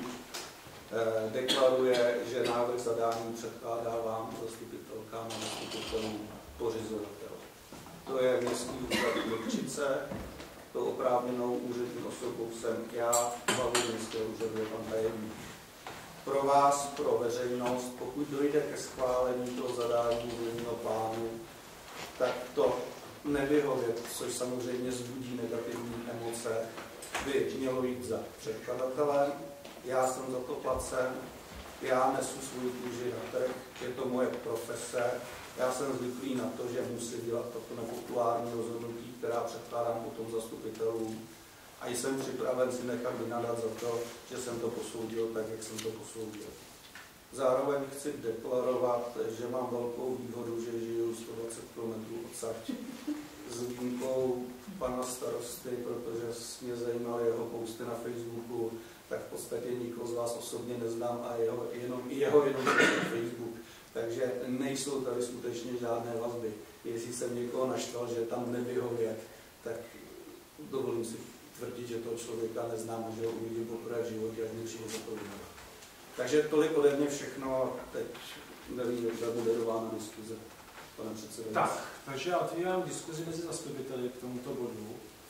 eh, deklaruje, že návrh zadání předkládá vám zastupitelkám a zastupitelům pořizovatel. To je městský úřad Lipčice, to oprávněnou úřední osobou jsem já, hlavou městského úřadu je pan tajemník. Pro vás, pro veřejnost, pokud dojde ke schválení toho zadání územního plánu, tak to nevyhovět, což samozřejmě vzbudí negativní emoce, by mělo jít za předkladatelem. Já jsem za to placen, já nesu svůj kůži na trh, je to moje profese, já jsem zvyklý na to, že musím dělat tato nepopulární rozhodnutí, která předkládám potom zastupitelům. A jsem připraven si nechat vynadat za to, že jsem to posoudil tak, jak jsem to posoudil. Zároveň chci deklarovat, že mám velkou výhodu, že žiju sto dvacet kilometrů odsud s výjimkou pana starosty, protože mě zajímaly jeho posty na Facebooku, tak v podstatě nikoho z vás osobně neznám a jeho jenom, jeho jenom na Facebook. Takže nejsou tady skutečně žádné vazby. Jestli jsem někoho naštval, že tam nevyhovět, tak dovolím si tvrdit, že toho člověka neznám a že ho uvidím poprvé v životě, až mi přijde za to vyhnat. Takže tolik ode mě všechno, teď nevím, jak bude moderována diskuze, pane předsedající. Tak, takže já otvírám diskuzi mezi zastupiteli k tomuto bodu.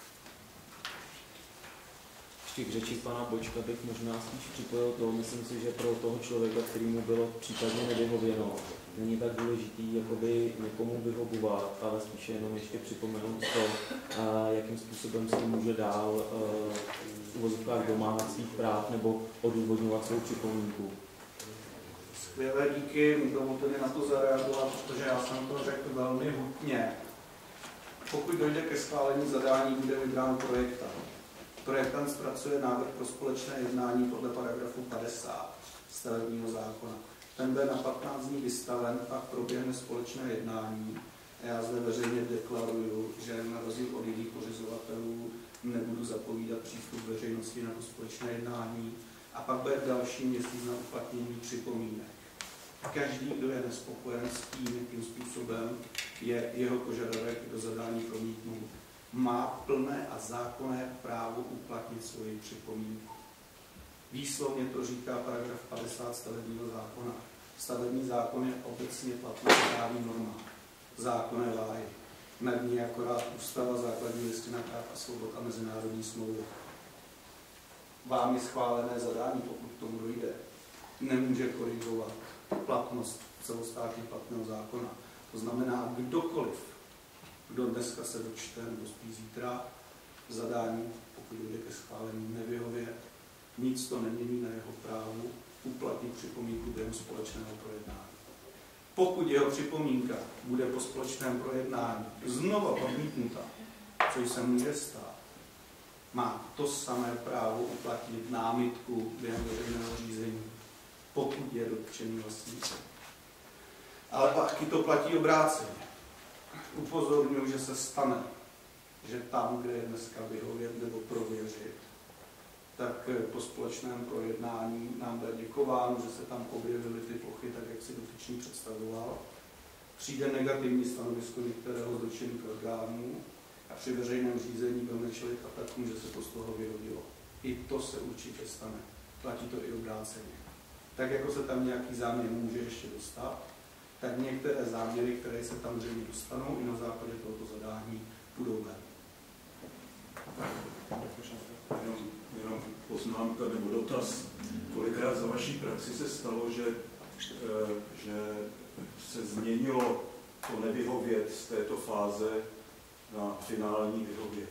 Ještě k řeči pana Bočka bych možná spíš připojil to, myslím si, že pro toho člověka, kterýmu bylo případně nevyhověno, není tak důležitý jakoby někomu vyhovovat, ale spíše jenom ještě připomenout to, jakým způsobem se může dál v uvozovkách domáhat svých práv nebo odůvodňovat svou připomínku. Skvělé, díky, dovolte mi na to zareagovat, protože já jsem to řekl velmi hutně. Pokud dojde ke schválení zadání, bude vybrán projektant. Projektant zpracuje návrh pro společné jednání podle paragrafu padesát stavebního zákona. Ten bude na patnáct dní vystaven, pak proběhne společné jednání. A já zde veřejně deklaruju, že na rozdíl od jiných pořizovatelů nebudu zapovídat přístup veřejnosti na to společné jednání. A pak bude další měsíc na uplatnění připomínek. Každý, kdo je nespokojen s tím, jakým způsobem je jeho požadavek do zadání promítnut, má plné a zákonné právo uplatnit svoji připomínku. Výslovně to říká paragraf padesát stavebního zákona. Stavební zákon je obecně platný právní norma. Zákonné váhy. Nad ní akorát ústava, základní listina práv a svobod a mezinárodní smlouvy. Vám je schválené zadání, pokud k tomu dojde, nemůže korigovat platnost celostátně platného zákona. To znamená, kdokoliv, kdo dneska se dočte nebo spíš zítra zadání, pokud dojde ke schválení, nevyhově, nic to nemění na jeho právu uplatnit připomínku během společného projednání. Pokud jeho připomínka bude po společném projednání znova odmítnuta, což se může stát, má to samé právo uplatnit námitku během veřejného řízení, pokud je dotčený vlastník. Ale pak to platí obráceně. Upozorňuji, že se stane, že tam, kde je dneska vyhovět nebo prověřit, tak po společném projednání nám bude děkováno, že se tam objevily ty plochy, tak jak si dotyčný představoval. Přijde negativní stanovisko některého z dotčených orgánů a při veřejném řízení budeme čelit atakům, že se to z toho vyrodilo. I to se určitě stane. Platí to i obráceně. Tak jako se tam nějaký záměr může ještě dostat, tak některé záměry, které se tam zřejmě dostanou i na základě tohoto zadání, budou ven. Jenom, jenom poznámka nebo dotaz. Kolikrát za vaší praxi se stalo, že, že se změnilo to nevyhovět z této fáze na finální vyhovět?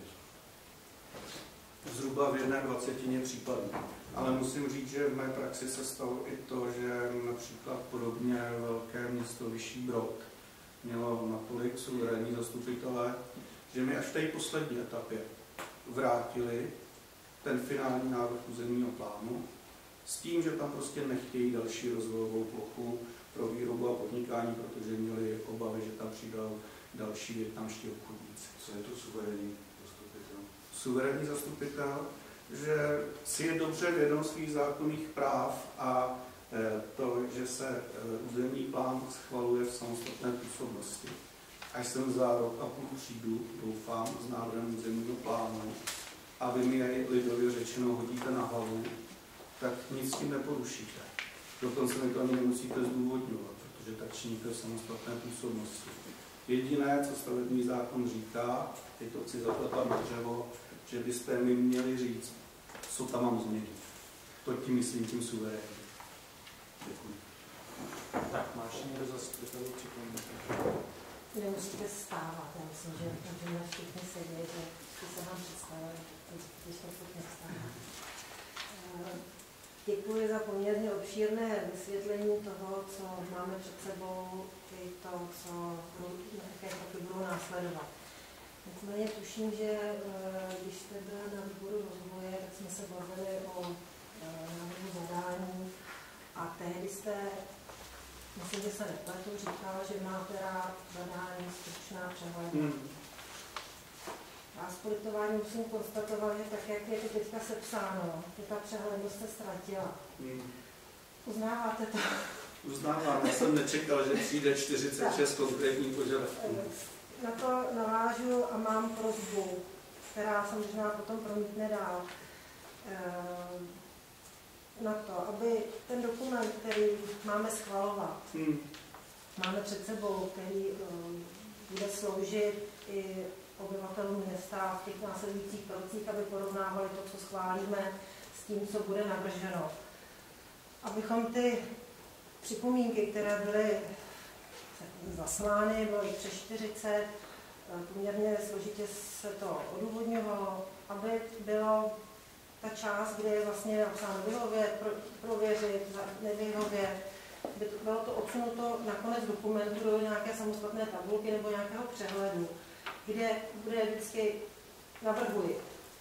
Zhruba v jedné dvacetině případů. Ale musím říct, že v mé praxi se stalo i to, že například podobně velké město Vyšší Brod mělo natolik suverénní zastupitele, že mi až v té poslední etapě vrátili ten finální návrh územního plánu s tím, že tam prostě nechtějí další rozvojovou plochu pro výrobu a podnikání, protože měli obavy, že tam přijdou další vietnamští obchodníci. Co je to suverénní zastupitel? Suverénní zastupitel, že si je dobře vědom svých zákonných práv a to, že se územní plán schvaluje v samostatné působnosti. Až jsem za rok a půl přijdu, doufám, s návrhem územního plánu a vy mi jej lidově řečeno hodíte na hlavu, tak nic s tím neporušíte. Dokonce mi to ani nemusíte zdůvodňovat, protože tak činíte v samostatné působnosti. Jediné, co stavební zákon říká, teď to chci zaklepat na dřevo, že byste mi měli říct, co tam mám změnit. To tím myslím tím suverénním. Děkuji. Tak, máš někdo zastupitelů připomínky? Nemusíte stávat, já myslím, že můžeme všichni sedět, že si se vám představili, když jsme se nestávat. Děkuji za poměrně obšírné vysvětlení toho, co máme před sebou, i to, co jaké kroky budou následovat. Nicméně tuším, že když jste byla na výboru rozvoje, tak jsme se bavili o návrhu zadání a tehdy jste, myslím, že se nepletu, říkala, že má teda zadání stručná přehledná. Hmm. A s politováním musím konstatovat, že tak, jak je to teďka sepsáno, že ta přehlednost se ztratila. Hmm. Uznáváte to? Uznávám, já jsem nečekal, že přijde čtyřicet šest konkrétních požadavků. Na to navážu a mám prosbu, která se možná potom promítne dál. Na to, aby ten dokument, který máme schvalovat, hmm. máme před sebou, který bude sloužit i obyvatelům města v těch následujících krocích, aby porovnávali to, co schválíme, s tím, co bude navrženo. Abychom ty připomínky, které byly zaslány, bylo jich přes čtyřicet, poměrně složitě se to odůvodňovalo, aby bylo ta část, kde je vlastně napsáno vyhovět, pro, prověřit, nevyhovět, by to, bylo to odsunuto na konec dokumentu do nějaké samostatné tabulky nebo nějakého přehledu, kde bude vždycky, navrhuji,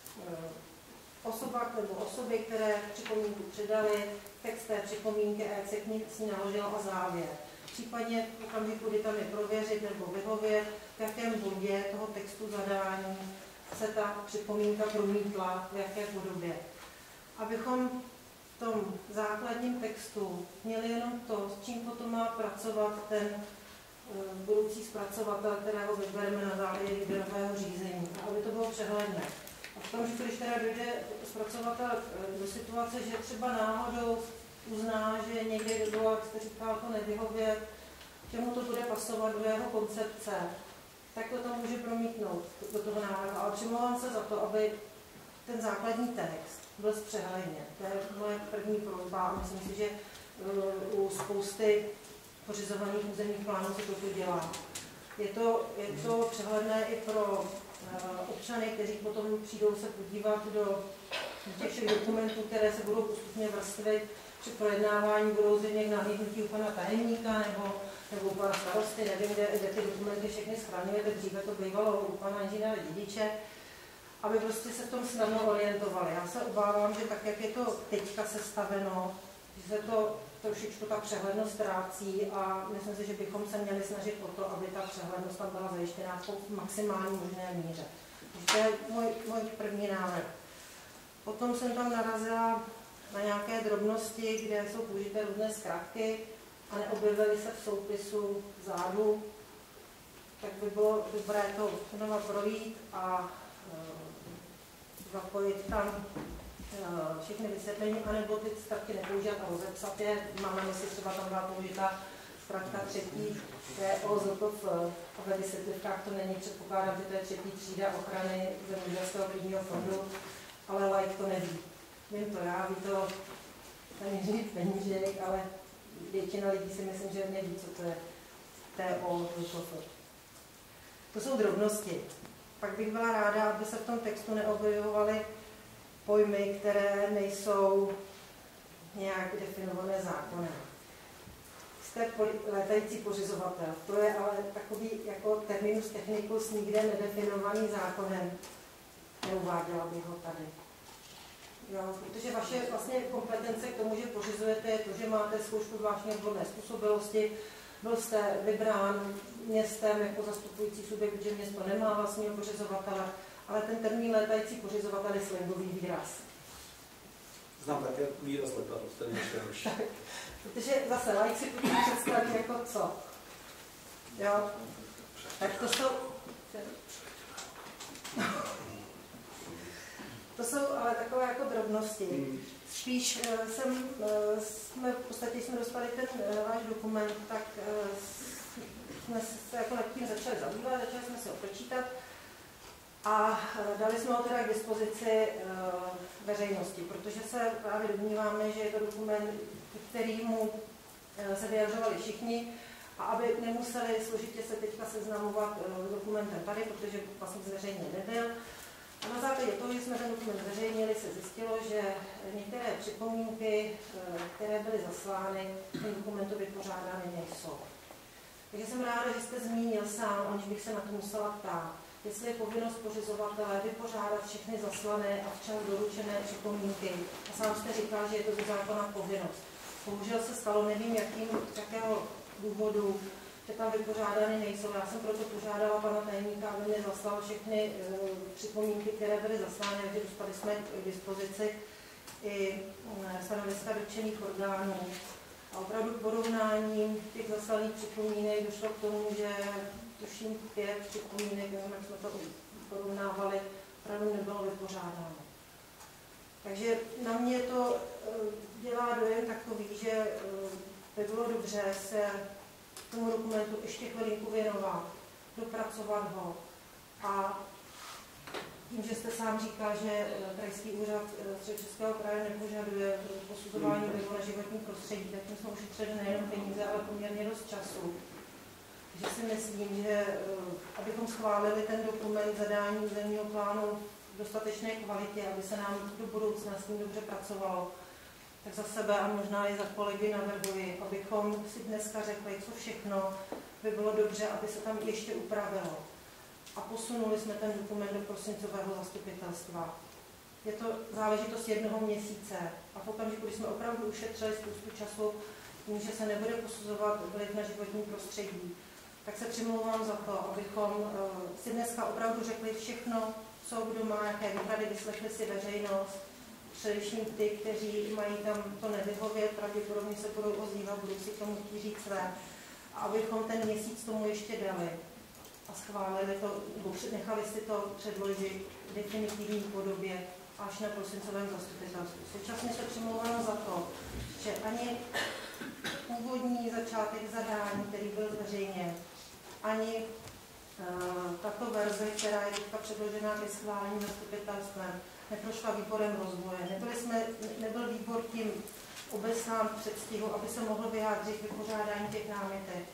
osoba nebo osoby, které připomínku předali, text té připomínky a se k ní s ní naložila a závěr. Případně v okamžiku, kdy tam je prověřit nebo vyhovět, v jakém bodě toho textu zadání se ta připomínka promítla, v jaké podobě. Abychom v tom základním textu měli jenom to, s čím potom má pracovat ten uh, budoucí zpracovatel, kterého vybereme na základě výběrového řízení, aby to bylo přehledné. A v tom, že když teda dojde zpracovatel do situace, že třeba náhodou uzná, že někde by bylo, jak jste říkal, to nevyhovět, že mu to bude pasovat do jeho koncepce, tak to tam může promítnout do toho návrhu. Ale přimlouvám se za to, aby ten základní text byl zpřehledněn. To je moje první prosba a myslím si, že u spousty pořizovaných územních plánů se toto dělá. Je to, je to přehledné i pro občany, kteří potom přijdou se podívat do těch všech dokumentů, které se budou postupně vrstvit při projednávání, budou zřejmě k nahlídnutí u pana tajemníka nebo, nebo u pana starosty, nevím, kde, kde ty dokumenty všechny schraňujete, dříve to bývalo u pana inženýra Dědiče, aby prostě se v tom snadno orientovali. Já se obávám, že tak, jak je to teďka sestaveno, že se to trošičku ta přehlednost ztrácí a myslím si, že bychom se měli snažit o to, aby ta přehlednost tam byla zajištěná v maximální možné míře. Takže to je můj, můj první návrh. Potom jsem tam narazila na nějaké drobnosti, kde jsou použité různé zkratky a neobjevily se v soupisu vzadu, tak by bylo dobré to znova projít a e, zapojit tam všechny vysvětlení, anebo ty zkratky nepoužívat a rozepsat je. Mám na mysli třeba tam byla použita zkrátka třetí T O Z P F a ve vysvětlivkách to není, předpokládám, že to je třetí třída ochrany zemědělského půdního fondu, ale laik to neví. Vím to já, ví to ten Jiří Penížek, ale většina lidí si myslím, že neví, co to je T O Z P F. To jsou drobnosti. Pak bych byla ráda, aby se v tom textu neobjevovaly pojmy, které nejsou nějak definované zákonem. Jste létající pořizovatel. To je ale takový jako terminus technicus nikde nedefinovaný zákonem. Neuváděla bych ho tady. Jo, protože vaše vlastně kompetence k tomu, že pořizujete, je to, že máte zkoušku zvláštní odborné způsobilosti, byl jste vybrán městem jako zastupující subjekt, že město nemá vlastního pořizovatele, ale ten termín létající pořizovatel je slangový výraz. Znám také výraz letadlo, ten je už. Protože zase laik si pojďme představit jako co. Jo? Tak to jsou... To jsou ale takové jako drobnosti. Spíš jsem, jsme, v podstatě jsme dostali ten váš dokument, tak jsme se jako nad tím začali zabývat, začali jsme si ho pročítat a dali jsme ho teda k dispozici veřejnosti, protože se právě domníváme, že je to dokument, kterýmu se vyjadřovali všichni a aby nemuseli složitě se teďka seznamovat s dokumentem tady, protože vlastně zveřejně nebyl. A na základě toho, že jsme ten dokument zveřejnili, se zjistilo, že některé připomínky, které byly zaslány, ten dokumentu vypořádány nejsou. Takže jsem ráda, že jste zmínil sám, aniž bych se na to musela ptát, jestli je povinnost pořizovatele vypořádat všechny zaslané a včas doručené připomínky. A sám jste říkal, že je to ze zákona povinnost. Bohužel se stalo, nevím jakým, jakého důvodu, že tam vypořádány nejsou. Já jsem proto požádala pana tajemníka, aby mě zaslal všechny uh, připomínky, které byly zaslány, takže dostali jsme k dispozici i uh, stanoviska dotčených orgánů. A opravdu porovnáním těch zaslaných připomínek došlo k tomu, že tuším pět připomínek, nevím, jak jsme to porovnávali, opravdu nebylo vypořádáno. Takže na mě to uh, dělá dojem takový, že uh, by bylo dobře se tomu dokumentu ještě chvilinku věnovat, dopracovat ho. A tím, že jste sám říkal, že krajský úřad Středočeského kraje nepožaduje posuzování vlivu na životní prostředí, tak tím jsme ušetřili nejen peníze, ale poměrně dost času. Takže si myslím, že abychom schválili ten dokument zadání územního plánu v dostatečné kvalitě, aby se nám do budoucna s tím dobře pracovalo, tak za sebe a možná i za kolegy navrhuji, abychom si dneska řekli, co všechno by bylo dobře, aby se tam ještě upravilo. A posunuli jsme ten dokument do prosincového zastupitelstva. Je to záležitost jednoho měsíce a v okamžiku, kdy jsme opravdu ušetřili spoustu času tím, že se nebude posuzovat vliv na životní prostředí, tak se přimlouvám za to, abychom si dneska opravdu řekli všechno, co kdo má, jaké výhrady, vyslechli si veřejnost, především ty, kteří mají tam to nevyhovět, pravděpodobně se budou ozývat, budou si k tomu chtít říct své. A abychom ten měsíc tomu ještě dali a schválili to, nebo nechali si to předložit v definitivní podobě až na prosincovém zastupitelstvu. Současně se přimlouvám za to, že ani původní začátek zadání, který byl zveřejněn, ani uh, tato verze, která je teďka předložená ke schválení zastupitelstvem, neprošla výborem rozvoje. Nebyli jsme, nebyl výbor tím obeslán v předstihu, aby se mohl vyjádřit vypořádání těch námitek.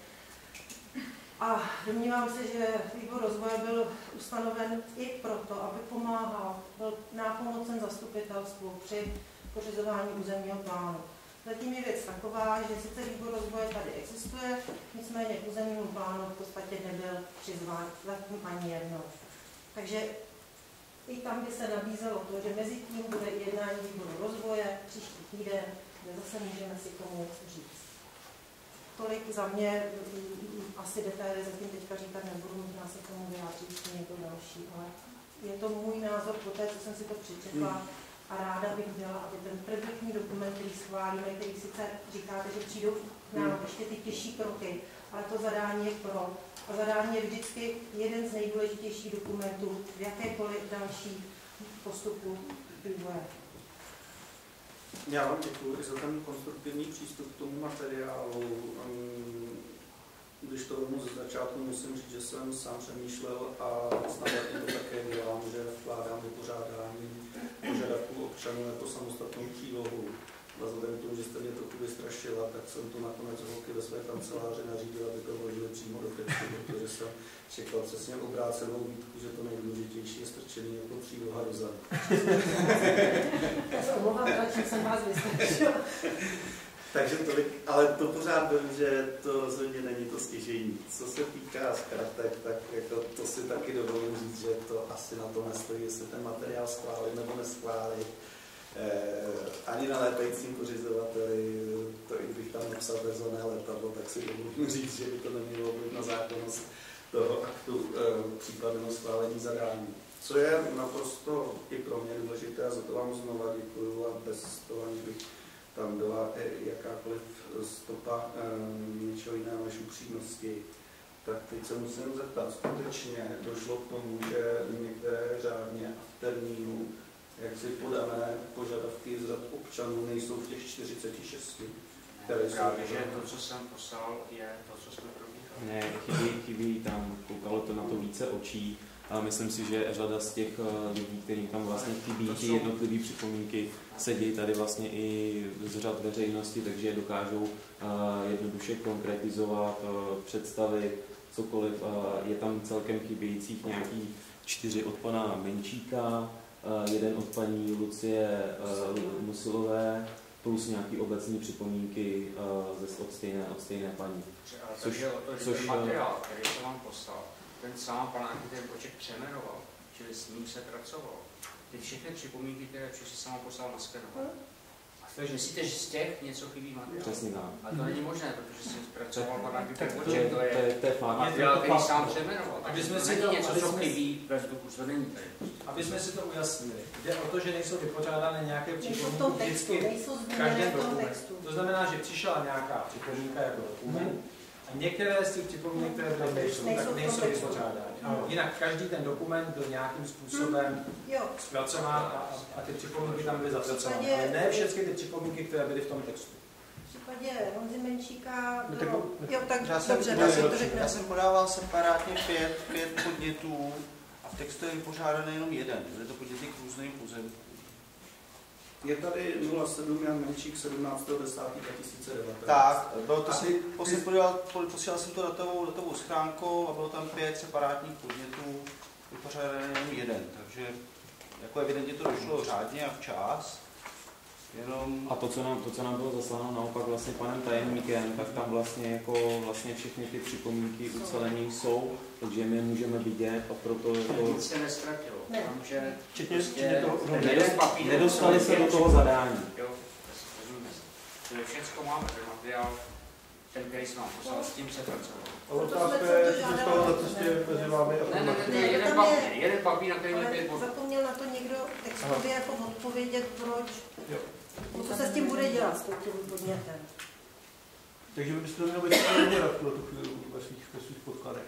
A domnívám se, že výbor rozvoje byl ustanoven i proto, aby pomáhal, byl nápomocen zastupitelstvu při pořizování územního plánu. Zatím je věc taková, že sice výbor rozvoje tady existuje, nicméně k územnímu plánu v podstatě nebyl přizván zatím ani jednou. Takže i tam by se nabízelo to, že mezi tím bude i jednání výboru rozvoje příští týden, kde zase můžeme si komu říct. Tolik za mě, asi detaily zatím teďka říkat nebudu, možná se k tomu vyjádřit někdo další, ale je to můj názor po té, co jsem si to přečetla a ráda bych byla, aby ten první dokument, který schválíme, který sice říkáte, že přijdou nám ještě ty těžší kroky, ale to zadání je pro. A zadání je vždycky jeden z nejdůležitějších dokumentů v jakékoliv další postupu vývoje. Já vám děkuji i za ten konstruktivní přístup k tomu materiálu. Když to rovnou ze začátku musím říct, že jsem sám přemýšlel a standardně to také dělám, že vkládám vypořádání požadavků občanů jako samostatnou přílohu. A vzhledem k tomu, že jste mě trochu vystrašila, tak jsem to nakonec holky ve své kanceláři nařídil, aby to vložili přímo do textu, protože jsem čekal přesně obrácenou výtku, že to nejdůležitější je strčený jako příloha do zadu. Já se omlouvám, že jsem vás vystrašila. Takže tolik, ale to pořád vím, že to rozhodně není to stěžejní. Co se týká zkratek, tak jako to si taky dovolím říct, že to asi na to nestojí, jestli ten materiál schválit nebo neschválit. Eh, ani na létajícím pořizovateli, to i bych tam napsal takzvané letadlo, tak si dovolím říct, že by to nemělo být na zákonnost toho aktu eh, případného schválení zadání. Co je naprosto i pro mě důležité, a za to vám znova děkuju a bez toho, aniž bych tam byla jakákoliv stopa e, něčeho jiného než upřímnosti, tak teď se musím zeptat, skutečně došlo k tomu, že některé řádně a v termínu, jak si podané požadavky z řad občanů nejsou v těch čtyřiceti šesti, které jsou. Právě, že to, co jsem poslal, je to, co jsme probíhali. Ne, chybí, chybí tam, koukalo to na to více očí. A myslím si, že řada z těch lidí, kterým tam vlastně chybí ty jednotlivé připomínky, sedí tady vlastně i z řad veřejnosti, takže je dokážou jednoduše konkretizovat, představit cokoliv. Je tam celkem chybějících nějaký čtyři od pana Menčíka, jeden od paní Lucie Musilové, plus nějaký obecní připomínky od stejné, od stejné paní. Což, takže o to, že což, ten materiál, který jsem vám poslal, ten sám pan architekt Boček přeměnoval, čili s ním se pracoval. Ty všechny připomínky, které přišly, jsem vám poslal naskenovat. Takže myslíte, že z těch něco chybí materiál? Přesně tak. A to není možné, protože jsem zpracoval pan architekt Boček, to je, to je, to je materiál, který sám přeměnoval. Aby jsme to si není to, něco, co chybí ve vzduchu, to není tady. Aby jsme si to ujasnili. Jde o to, že nejsou vypořádány nějaké připomínky vždycky v každém dokumentu. To znamená, že přišla nějaká připomínka jako dokument, a některé z těch připomínek, které tam nejsou, tak nejsou vypořádány. Jinak každý ten dokument byl nějakým způsobem zpracován a, a ty připomínky tam byly zapracovány. Ale ne všechny ty připomínky, které byly v tom textu. V případě Honzy Menčíka bylo... Jo, tak já jsem, dobře, já, já jsem, to řeknu. já jsem podával separátně pět, pět podnětů a v textu je vypořádaný jenom jeden. Je to podněty k různým pozemkům. Je tady nula sedm Jan Menčík sedmnáctého desátého dva tisíce devatenáct. Tak, bylo to si, posílal, posílal jsem to datovou, datovou schránkou a bylo tam pět separátních podnětů, vypořádaný jenom jeden, takže jako evidentně to došlo řádně a včas. Jenom... A to co, nám, to, co nám bylo zasláno naopak vlastně panem tajemníkem, tak tam vlastně jako vlastně všechny ty připomínky uceleně jsou, takže my je můžeme vidět a proto jako... Nic se nestratilo, protože prostě nedostali se do toho zadání. Jo, takže všechno máme, ten materiál, ten, který jsme vám poslal, s tím se pracoval. Ale otázka je, že stalo na cestě mezi vámi a Ne, ne, ne, jeden papír, jeden papír, na který je pět bodů. Zapomněl na to někdo textově jako odpovědět, proč, co se s tím bude dělat, s tím podnětem. Takže vy byste to měli být v tuto chvíli ve svých, ve svých podkladech.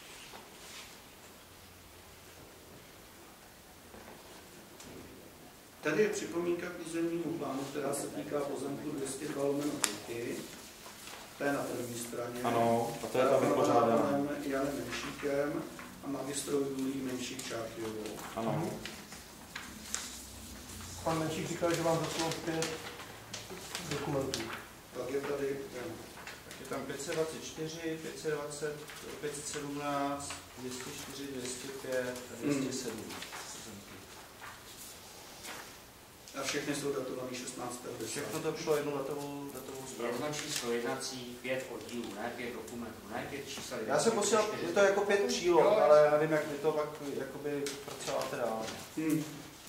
Tady je připomínka k územnímu plánu, která se týká pozemku dvě stě dva lomeno pět. To je na první straně. Ano, a to je tam vypořádané. Panem Janem Menšíkem a magistrovou Julí Menšík Čáchyovou. Ano. Pan Menšík říkal, že vám zaslal pět dokumentů. Pak je tady, je tam pět set dvacet čtyři, pět set dvacet, pět set sedmnáct, dvě stě čtyři, dvě stě pět a dvě stě sedm. A všechny jsou datované šestnáctého Všechno to šlo jednou datovou, datovou zprávu. Jedno číslo jednací, pět oddílů, ne pět dokumentů, ne pět čísel. Já jsem posílal, že to je jako pět příloh, jo, ale nevím, jak vy to pak jakoby pracováte dál. Hmm.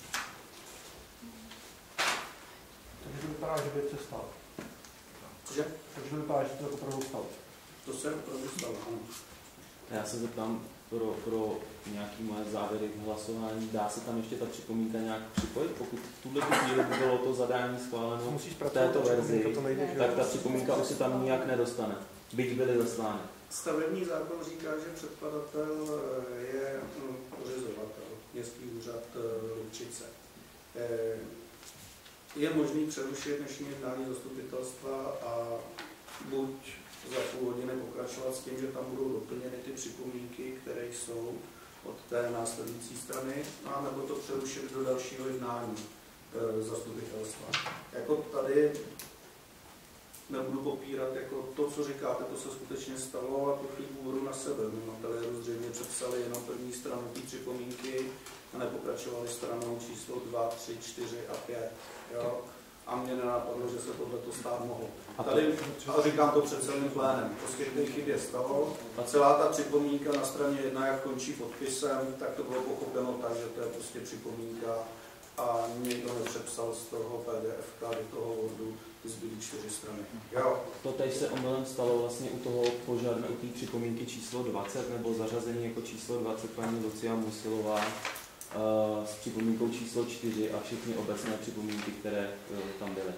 Takže to vypadá, že by se stalo. Cože? Takže to vypadá, že to opravdu stalo. To se opravdu stalo, ano. Já se zeptám pro, pro nějaký moje závěry k hlasování, dá se tam ještě ta připomínka nějak připojit? Pokud v tuhle chvíli by bylo to zadání schváleno v této verzi, tak ta připomínka už se tam nijak nedostane, byť byly zaslány. Stavební zákon říká, že předkladatel je pořizovatel, městský úřad Lubčice. je možné přerušit dnešní jednání zastupitelstva a buď za půl hodiny pokračovat s tím, že tam budou doplněny ty připomínky, které jsou od té následující strany, a nebo to přerušit do dalšího jednání e, zastupitelstva. Jako tady nebudu popírat, jako to, co říkáte, to se skutečně stalo a tu chybu budu na sebe. Matelé zřejmě přepsali jenom první stranu té připomínky a nepokračovali stranou číslo dva, tři, čtyři a pět. Jo? A mě nenapadlo, že se tohleto stát mohlo. A tady, a říkám to před celým plénem, prostě v té chybě stalo a celá ta připomínka na straně jedna, jak končí podpisem, tak to bylo pochopeno tak, že to je prostě připomínka a někdo nepřepsal z toho P D F do toho Wordu zbylý čtyři strany. Jo. To teď se omylem stalo vlastně u toho požadavku, u té připomínky číslo dvacet, nebo zařazení jako číslo dvacet paní Lucia Musilová uh, s připomínkou číslo čtyři a všechny obecné připomínky, které uh, tam byly.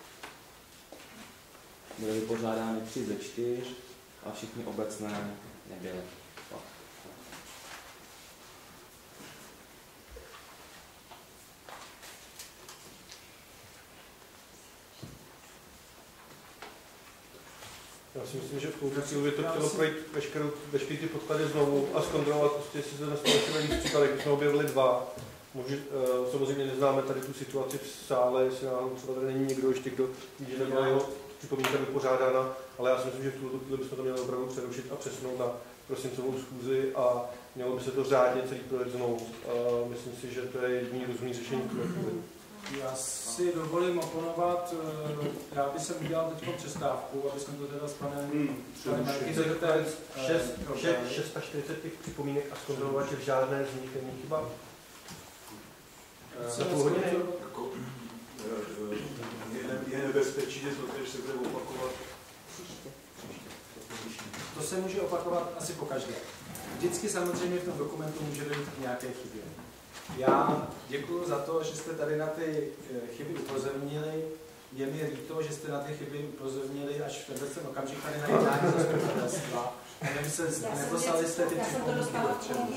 Byly vypořádány tři ze čtyř a všechny obecné nebyly. Já si myslím, že v touto chvíli by to chtělo projít veškeré ty podklady znovu a zkontrolovat, prostě, jestli se nestalo ještě ve víc případech, když jsme objevili dva. Může, uh, samozřejmě neznáme tady tu situaci v sále, jestli náhodou třeba tady není někdo ještě, kdo ví, že nebyla jeho připomínka vypořádána, ale já si myslím, že v tuto chvíli bychom to měli opravdu přerušit a přesunout na prosincovou schůzi a mělo by se to řádně celý projet znovu. Uh, myslím si, že to je jediný rozumný řešení v tuto chvíli. Já si dovolím oponovat, já bych jsem udělal teď přestávku, aby jsme to teda s panem architektem šest až čtyřicet těch připomínek a zkontrolovat, že v žádné z nich není chyba. Za půl hodiny? Je nebezpečí, že to teď se bude opakovat? To se může opakovat asi po každé. Vždycky samozřejmě v tom dokumentu může dojít k nějaké chybě. Já děkuji za to, že jste tady na ty chyby upozornili. Je mi líto, že jste na ty chyby upozornili až v tenhle ten okamžik tady na jednání zastupitelstva. Neposlali jste ty připomínky dopředu.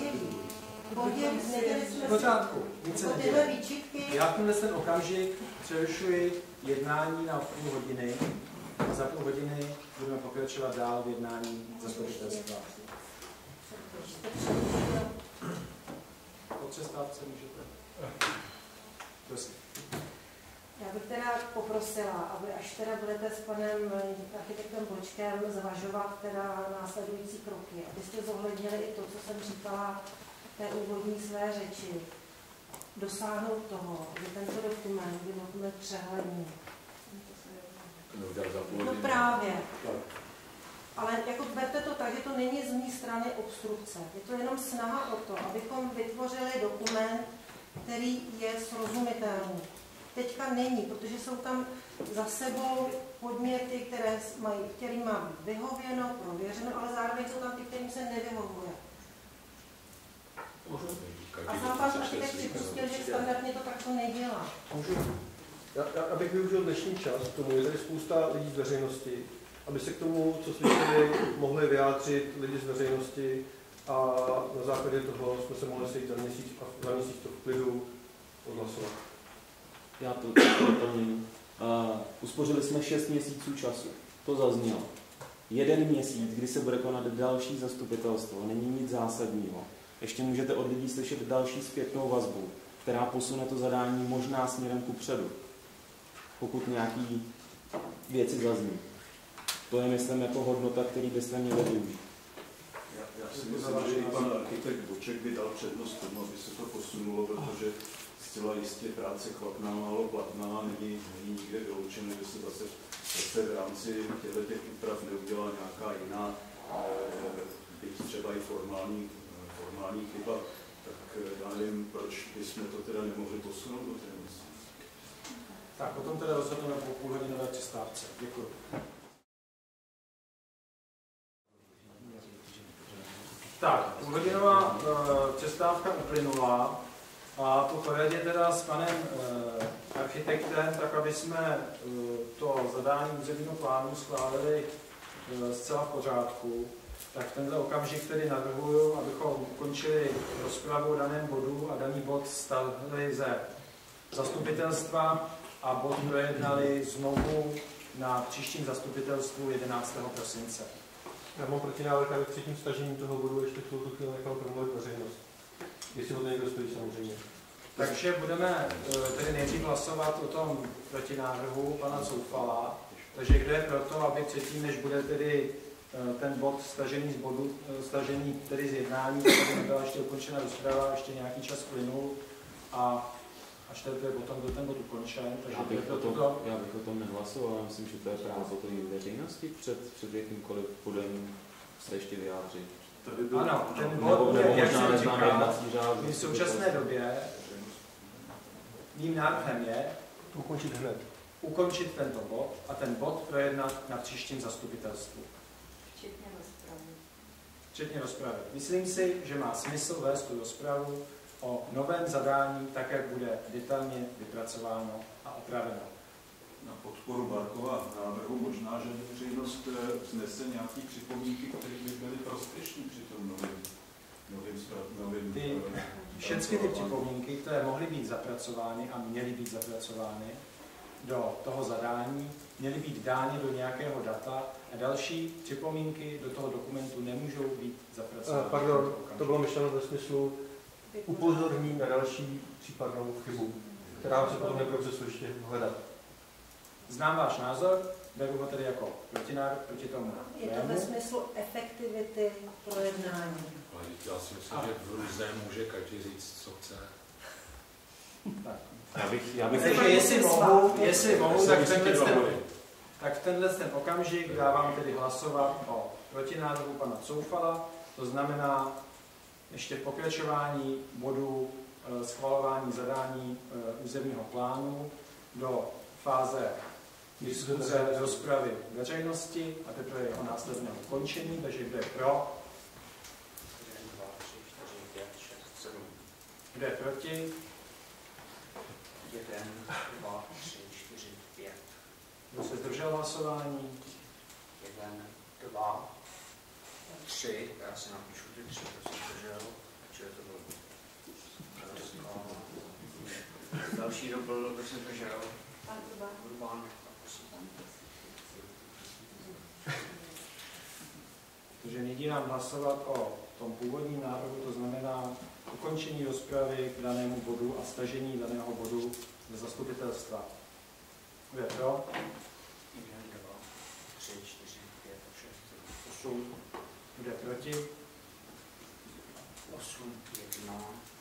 V pořádku, nic se neděje. Já v tenhle ten okamžik přerušuji jednání na půl hodiny. Za půl hodiny budeme pokračovat dál v jednání zastupitelstva. Po přestávce můžete. Prosím. Já bych teda poprosila, aby až teda budete s panem architektem Bočkem zvažovat teda následující kroky, abyste zohlednili i to, co jsem říkala v té úvodní své řeči. Dosáhnout toho, že tento dokument je dokument přehledný. No právě. Ale jako berte to tak, že to není z mé strany obstrukce. Je to jenom snaha o to, abychom vytvořili dokument, který je srozumitelný. Teďka není, protože jsou tam za sebou podněty, které mají, kterým má být vyhověno, prověřeno, ale zároveň jsou tam ty, kterým se nevyhovuje. A sám pan architekt připustil, že standardně to takto nedělá. Můžu? Já, já, abych využil dnešní čas k tomu, je tady spousta lidí z veřejnosti, aby se k tomu, co slyšeli, mohli vyjádřit lidi z veřejnosti a na základě toho jsme se mohli sejít za měsíc a za měsíc to v klidu odhlasovat. Já to doplním. Uh, uspořili jsme šest měsíců času. To zaznělo. Jeden měsíc, kdy se bude konat další zastupitelstvo, není nic zásadního. Ještě můžete od lidí slyšet další zpětnou vazbu, která posune to zadání možná směrem kupředu, pokud nějaký věci zazní. To je, myslím, jako hodnota, který byste měli využít. Já, já si myslím, že i pan architekt Boček by dal přednost tomu, aby se to posunulo, protože zcela jistě práce chvatná, málo platná, není, není nikde vyloučené, že se zase, zase v rámci těchto těch úprav neudělá nějaká jiná, byť třeba i formální, formální chyba, tak já nevím, proč bychom to teda nemohli posunout do té místě. Tak, o tom teda rozhodneme po půlhodinové přestávce. Děkuji. Tak, půlhodinová uh, přestávka uplynula a po poradě teda s panem uh, architektem, tak aby jsme uh, to zadání územního plánu schválili uh, zcela v pořádku, tak v tenhle okamžik tedy navrhuji, abychom ukončili rozpravu o daném bodu a daný bod stáhli ze zastupitelstva a bod projednali znovu na příštím zastupitelstvu jedenáctého prosince. Já mám protinávrh, aby v třetím stažení toho bodu ještě v tuto chvíli nechal promluvit veřejnost. Jestli o to někdo stojí, samozřejmě. Takže budeme tedy nejdřív hlasovat o tom protinávrhu pana Zoufala. Takže kdo je proto, aby předtím, než bude tedy ten bod stažený z bodu, stažený tedy z jednání, aby nebyla ještě ukončena rozprava, ještě nějaký čas plynul a až teprve potom byl ten bod ukončen. Takže já, bych to, tom, to... já bych o tom nehlasoval, já myslím, že to je právě po té veřejnosti před, před jakýmkoliv bodem se ještě vyjádřit. Ano, ten nebo, bod, nebo jak možná jsem říkal, říkal, v současné době mým návrhem je ukončit hned. Ukončit tento bod a ten bod projednat na příštím zastupitelstvu. Včetně rozpravy. Včetně rozpravy. Myslím si, že má smysl vést tu rozpravu o novém zadání, tak jak bude detailně vypracováno a opraveno. Na podporu Barkova návrhu možná, že veřejnost znese nějaké připomínky, které by byly prospěšné při tom novém, novým, novým ty, všechny ty připomínky, které mohly být zapracovány a měly být zapracovány do toho zadání, měly být dány do nějakého data a další připomínky do toho dokumentu nemůžou být zapracovány. Pardon, to bylo myšleno ve smyslu upozorní na další případnou chybu, která se potom nebude procesu ještě hledat. Znám váš názor, beru ho tedy jako protinár proti tomu. Je to ve smyslu efektivity projednání. Já si myslím, že v různé může každý říct, co chce. Tak. Já bych, já bych Takže jestli mohu, jestli mohu, tak tenhle ten, tak tenhle ten okamžik dávám tedy hlasovat o protinávrhu pana Zoufala, to znamená ještě pokračování bodu e, schvalování zadání e, územního plánu do fáze diskuze, rozpravy veřejnosti a teprve jeho následného ukončení, takže kdo je pro? Kdo je proti? Jeden, dva, tři, čtyři, pět. Kdo se zdržel hlasování? Jeden, dva, tři. Já si napíšu ty tři, kdo se zdržel. Čili to bylo. Další dobyl, kdo se zdržel. Pan Urbán. Urbán. Takže nyní nám hlasovat o tom původním návrhu, to znamená ukončení rozpravy k danému bodu a stažení daného bodu ze zastupitelstva. Kdo je pro? jeden, dva, tři, čtyři, pět, šest, osm. Kdo je proti? osm, jedna.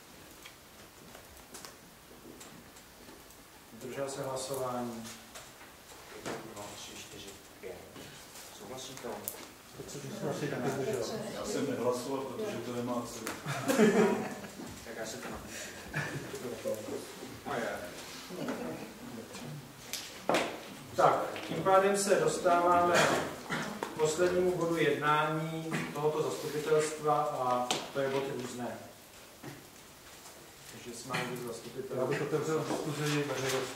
Zdržel se hlasování. jeden, dva, tři, čtyři, pět. Souhlasíte? Já jsem nehlasoval, protože to nemá cenu. Tak já se to napíšu. A je. Tak, tím pádem se dostáváme k poslednímu bodu jednání tohoto zastupitelstva a to je bod různé. Takže jsme máme zastupitelstvo. Já bych otevřel diskuzi veřejnosti.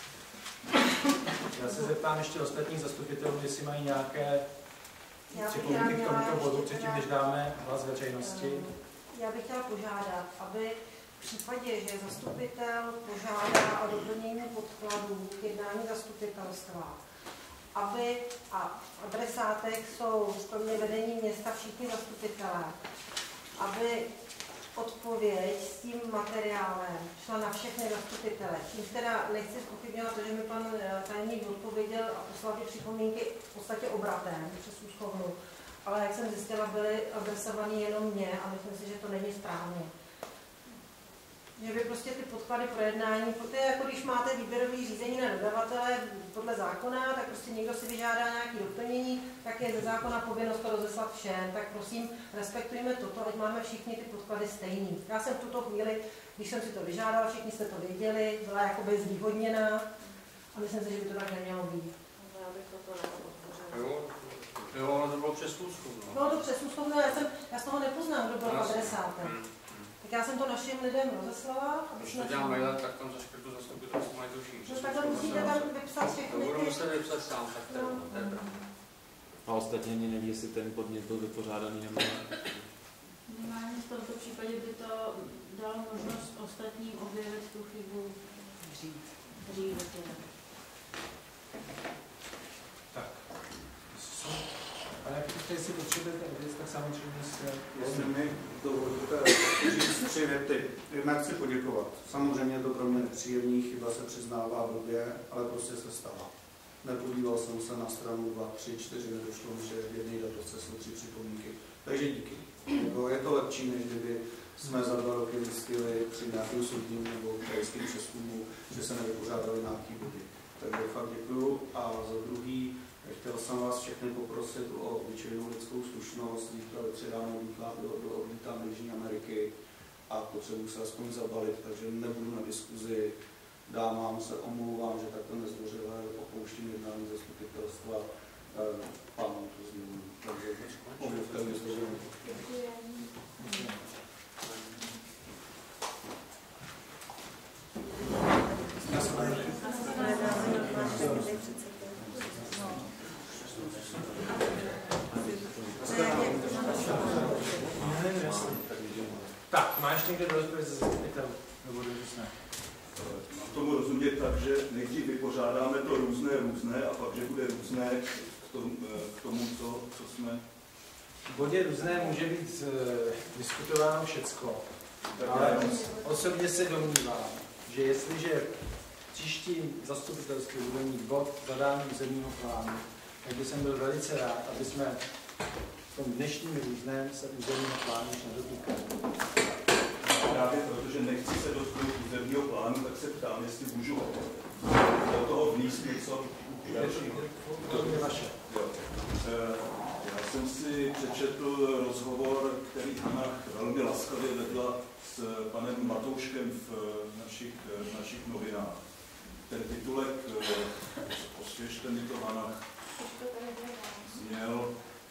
Já se zeptám ještě ostatních zastupitelů, jestli mají nějaké Já připomínky k tomuto bodu, předtím, než dáme hlas veřejnosti. Já bych chtěla požádat, aby v případě, že zastupitel požádá o doplnění podkladů k jednání zastupitelstva, aby, a v adresátech jsou kromě vedení města všichni zastupitelé, aby odpověď s tím materiálem šla na všechny zastupitele. Tím teda nechci zpochybňovat to, že mi pan tajemník odpověděl a poslal ty připomínky v podstatě obratem přes úschovnu, ale jak jsem zjistila, byly adresovaný jenom mě a myslím si, že to není správně. Že by prostě ty podklady pro jednání, protože jako když máte výběrové řízení na dodavatele podle zákona, tak prostě někdo si vyžádá nějaké doplnění, tak je ze zákona povinnost to rozeslat všem. Tak prosím, respektujme toto, ať máme všichni ty podklady stejný. Já jsem v tuto chvíli, když jsem si to vyžádala, všichni jste to věděli, byla jakoby zvýhodněná a myslím si, že by to tak nemělo být. Já bych toto nepodpořila. Jo, jo, ale to bylo přes úschovnu. Bylo to přes úschovnu, já, jsem, já z toho nepoznám, kdo byl adresátem. Tak já jsem to našim lidem rozeslala. Když to dělám mailem, tak tam za škrtu zastupitelstvo mají to všichni. No takhle musíte tam vypsat všechny. To budu muset vypsat sám, tak to, no. to je pravda. A ostatně mě neví, jestli ten podnět byl vypořádaný nebo ne. Minimálně v tomto případě by to dalo možnost ostatním objevit tu chybu dřív. dřív Tak. Ale jestli potřebujete věc, tak samozřejmě se... Jestli mi dovolíte říct tři věty. Jednak chci poděkovat. Samozřejmě je to pro mě nepříjemný, chyba se přiznává blbě, ale prostě se stala. Nepodíval jsem se na stranu dva, tři, čtyři, nedošlo mi, že v jedné datovce jsou tři připomínky. Takže díky. Je to lepší, než kdyby jsme za dva roky zjistili při nějakém soudním nebo krajském přezkumu, že se nevypořádali nějaký body. Takže fakt děkuju. A za druhý, chtěl jsem vás všechny poprosit o obyčejnou lidskou slušnost. Zítra ve tři ráno odlítám do Jižní Ameriky a potřebuji se aspoň zabalit, takže nebudu na diskuzi. Dámám se omlouvám, že takto nezdvořile opouštím jednání zastupitelstva. Pánům to zmíním. Takže omluvte mě zdvořile. Tak, máš někde do rozpravy se zastupitelem? Nebo do různé? Mám tomu rozumět tak, že nejdřív vypořádáme to různé, různé a pak, že bude různé k tomu, k tomu co, co jsme... V bodě různé může být uh, diskutováno všecko. Ale osobně se domnívám, že jestliže příští zastupitelství bude mít bod zadání územního plánu, tak bych jsem byl velice rád, aby jsme v tom dnešním různém se územního plánu už nedotýkali. Právě protože nechci se dotknout územního plánu, tak se ptám, jestli můžu do toho vníst něco dalšího. To je vaše. Já jsem si přečetl rozhovor, který Hana velmi laskavě vedla s panem Matouškem v našich, v našich novinách. Ten titulek, osvěžte mi to, Hana, zněl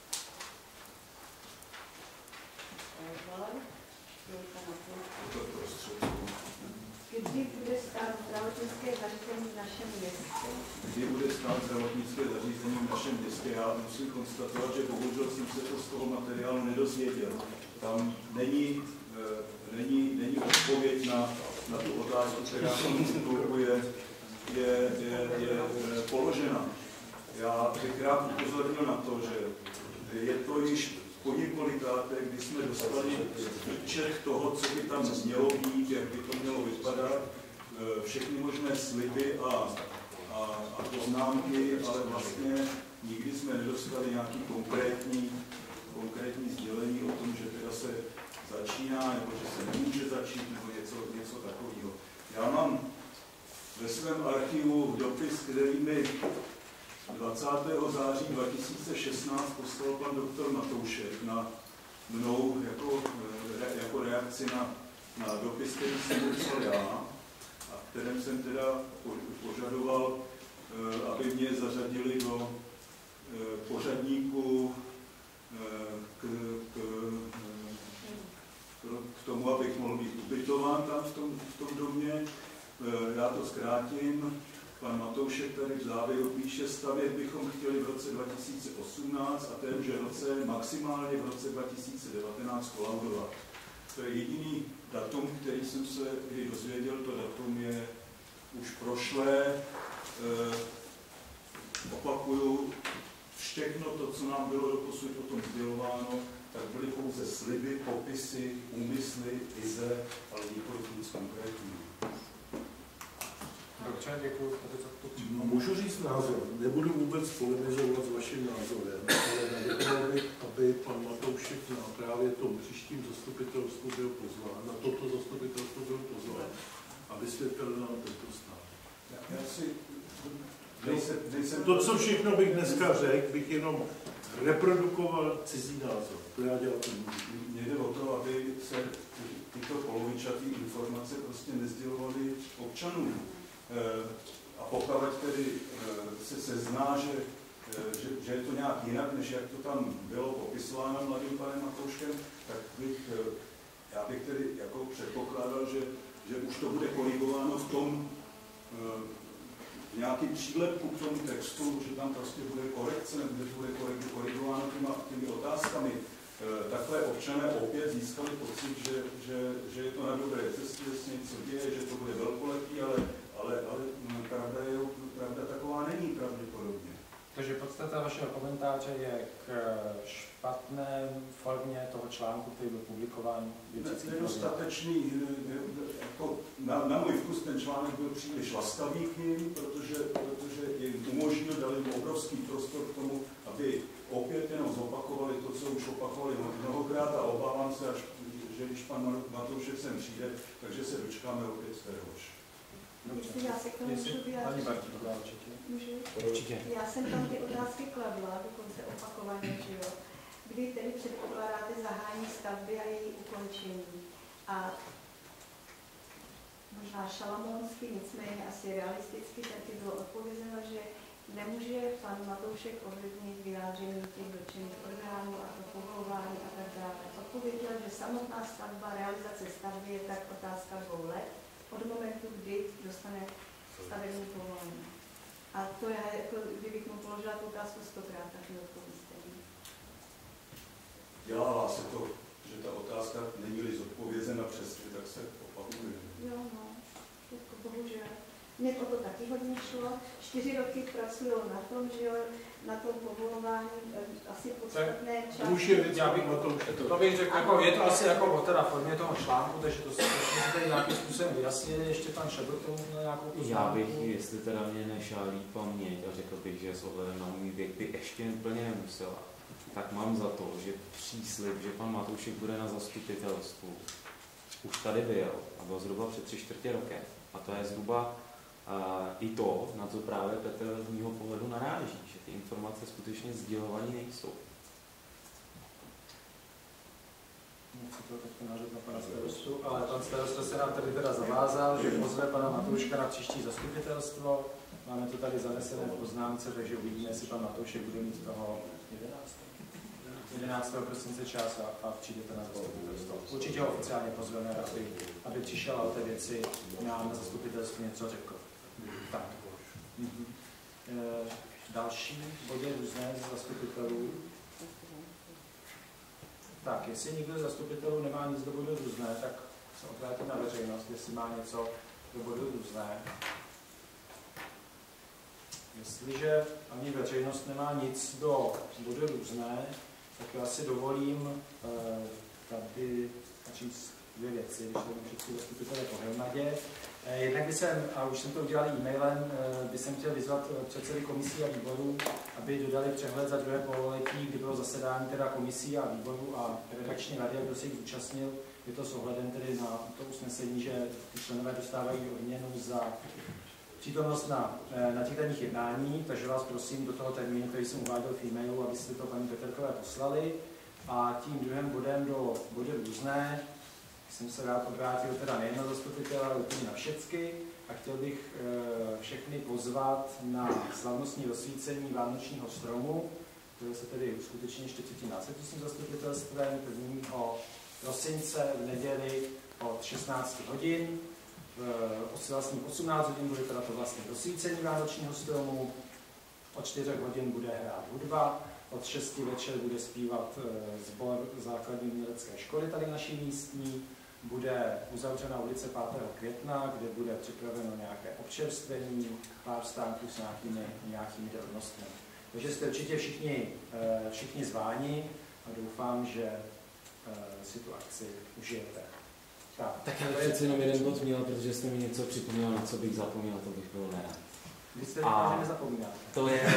Kdy bude stát zdravotnické zařízení v našem městě? Kdy bude stát zdravotnické zařízení v našem městě? Já musím konstatovat, že bohužel jsem se to z toho materiálu nedozvěděl. Tam není, není, není odpověď na, na tu otázku, která tomu je, je, je, je položena. Já bych rád upozornil na to, že je to již po několikáté, kdy jsme dostali výčet toho, co by tam mělo být, jak by to mělo vypadat, všechny možné sliby a, a, a poznámky, ale vlastně nikdy jsme nedostali nějaký konkrétní, konkrétní sdělení o tom, že teda se začíná, nebo že se nemůže začít, nebo něco, něco takového. Já mám ve svém archivu dopis, který mi dvacátého září dva tisíce šestnáct poslal pan doktor Matoušek na mnou jako, jako reakci na, na dopis, který jsem napsal já, a v kterém jsem teda požadoval, aby mě zařadili do pořadníku k, k, k tomu, abych mohl být ubytován tam v tom, v tom domě. Já to zkrátím. Pan Matoušek tady v závěru píše, stavět bychom chtěli v roce dva tisíce osmnáct a témže roce, maximálně v roce dva tisíce devatenáct kolaudovat. To je jediný datum, který jsem se kdy dozvěděl, to datum je už prošlé. E, opakuju, všechno to, co nám bylo doposud o tom sdělováno, tak byly pouze sliby, popisy, úmysly, vize, ale nikoliv nic konkrétního. Můžu říct názor. Nebudu vůbec polemizovat s vaším názorem, ale navrhoval bych, aby pan Matoušek na právě tom příštím zastupitelstvu byl pozván, na toto zastupitelstvo byl pozván a vysvětlil nám tento stav. Já si, nejsem, nejsem to, co všechno bych dneska řekl, bych jenom reprodukoval cizí názor. To já dělat nemůžu. Mně jde o to, aby se tyto polovičaté informace prostě nezdělovaly občanům. A pokud tedy se sezná, že, že, že je to nějak jinak, než jak to tam bylo popisováno mladým panem Matouškem, tak bych, já bych tedy jako předpokládal, že, že už to bude korigováno v tom v nějakým přílepku k tomu textu, že tam prostě bude korekce, nebo bude korigováno těma, těmi otázkami. Takhle občané opět získali pocit, že, že, že je to na dobré cestě, že se něco děje, že to bude velkolepý, ale, ale, ale pravda, je, pravda taková není. pravděpodobně. Takže podstata vašeho komentáře je k špatné formě toho článku, který byl publikován. Nedostatečný, jako na, na můj vkus ten článek byl příliš laskavý k nim, protože, protože jim umožnil, dal jim obrovský prostor k tomu, aby opět jenom zopakovali to, co už opakovali mnohokrát a obávám se, až, že když pan Matoušek sem přijde, takže se dočkáme opět z téhož. Jestli já se k tomu můžu vyjádřit. Určitě. Já jsem tam ty otázky kladla, dokonce opakovaně, že jo. Kdy tedy předpokládáte zahájení stavby a její ukončení. A možná šalamonsky, nicméně asi realisticky, taky bylo odpovězeno, že nemůže pan Matoušek ovlivnit vyjádření těch dotčených orgánů a to povolování a tak dále. Odpověděl, že samotná stavba, realizace stavby je tak otázka dvou let od momentu, kdy dostane stavební povolení. A to je, jako kdybych mu položila tu otázku stokrát, tak mi odpovíste. Dělá se to, že ta otázka není-li zodpovězena přesně, tak se opakuje. Jo, no, jako bohužel. Mně o to taky hodně šlo. Čtyři roky pracují na tom, že jo, na tom povolování asi podstatné části. Už je věc, já bych o tom To bych řekl, jako, je to asi jako o teda formě toho článku, takže to si tady nějakým způsobem vyjasnili, ještě pan Šebr tomu měl nějakou poznámku. Já bych, jestli teda mě nešálí paměť a řekl bych, že s ohledem na můj věk by ještě úplně nemusela, tak mám za to, že příslib, že pan Matoušek bude na zastupitelstvu, už tady byl a byl zhruba před tři čtvrtě rokem. A to je zhruba uh, i to, na co právě Petr z mýho pohledu naráží, že ty informace skutečně sdělované nejsou. Nechci to teď nářet na pana starostu, ale pan starosta se nám tady teda zavázal, že pozve pana Matouška na příští zastupitelstvo. Máme to tady zanesené v poznámce, takže uvidíme, jestli pan Matoušek bude mít toho jedenáctého prosince čas a, a přijdete na zastupitelstvo. Určitě ho oficiálně pozveme, aby, aby přišel a o té věci nám na zastupitelstvu něco řekl. Tak. Mhm. E, další bodě různé z zastupitelů. Tak, jestli nikdo z zastupitelů nemá nic do bodu různé, tak se obrátím na veřejnost, jestli má něco do bodu různé. Jestliže ani veřejnost nemá nic do bodu různé, tak já si dovolím eh, tady říct dvě věci, když to všichni zastupitelé pohromadě. Eh, jednak by jsem, a už jsem to udělal e-mailem, eh, by jsem chtěl vyzvat předsedy komisí a výborů, aby dodali přehled za druhé pololetí, kdy bylo zasedání teda komisí a výborů a redakční rady, kdo se jich zúčastnil. Je to s ohledem tedy na to usnesení, že ty členové dostávají odměnu za přítomnost na, na těch daných jednání, takže vás prosím do toho termínu, který jsem uváděl v e-mailu, abyste to paní Petrkové poslali. A tím druhým bodem do body různé jsem se rád obrátil teda nejen na zastupitele, ale úplně na všecky a chtěl bych e, všechny pozvat na slavnostní rozsvícení vánočního stromu, které se tedy uskuteční ještě třetím následujícím zastupitelstvem prvního prosince v neděli od šestnácti hodin. Vlastně osmnáct hodin bude teda to vlastně rozsvícení vánočního stromu, od čtyřech hodin bude hrát hudba, od šesti večer bude zpívat sbor základní umělecké školy tady naší místní, bude uzavřena ulice pátého května, kde bude připraveno nějaké občerstvení, pár stánků s nějakými, nějakými drobnostmi. Takže jste určitě všichni, všichni zváni a doufám, že si tu akci užijete. Tak, tak já přeci jenom jeden bod měl, protože jste mi něco připomněl, na co bych zapomněl, to bych byl nerad. Vy jste říkal, že nezapomínáte. To je,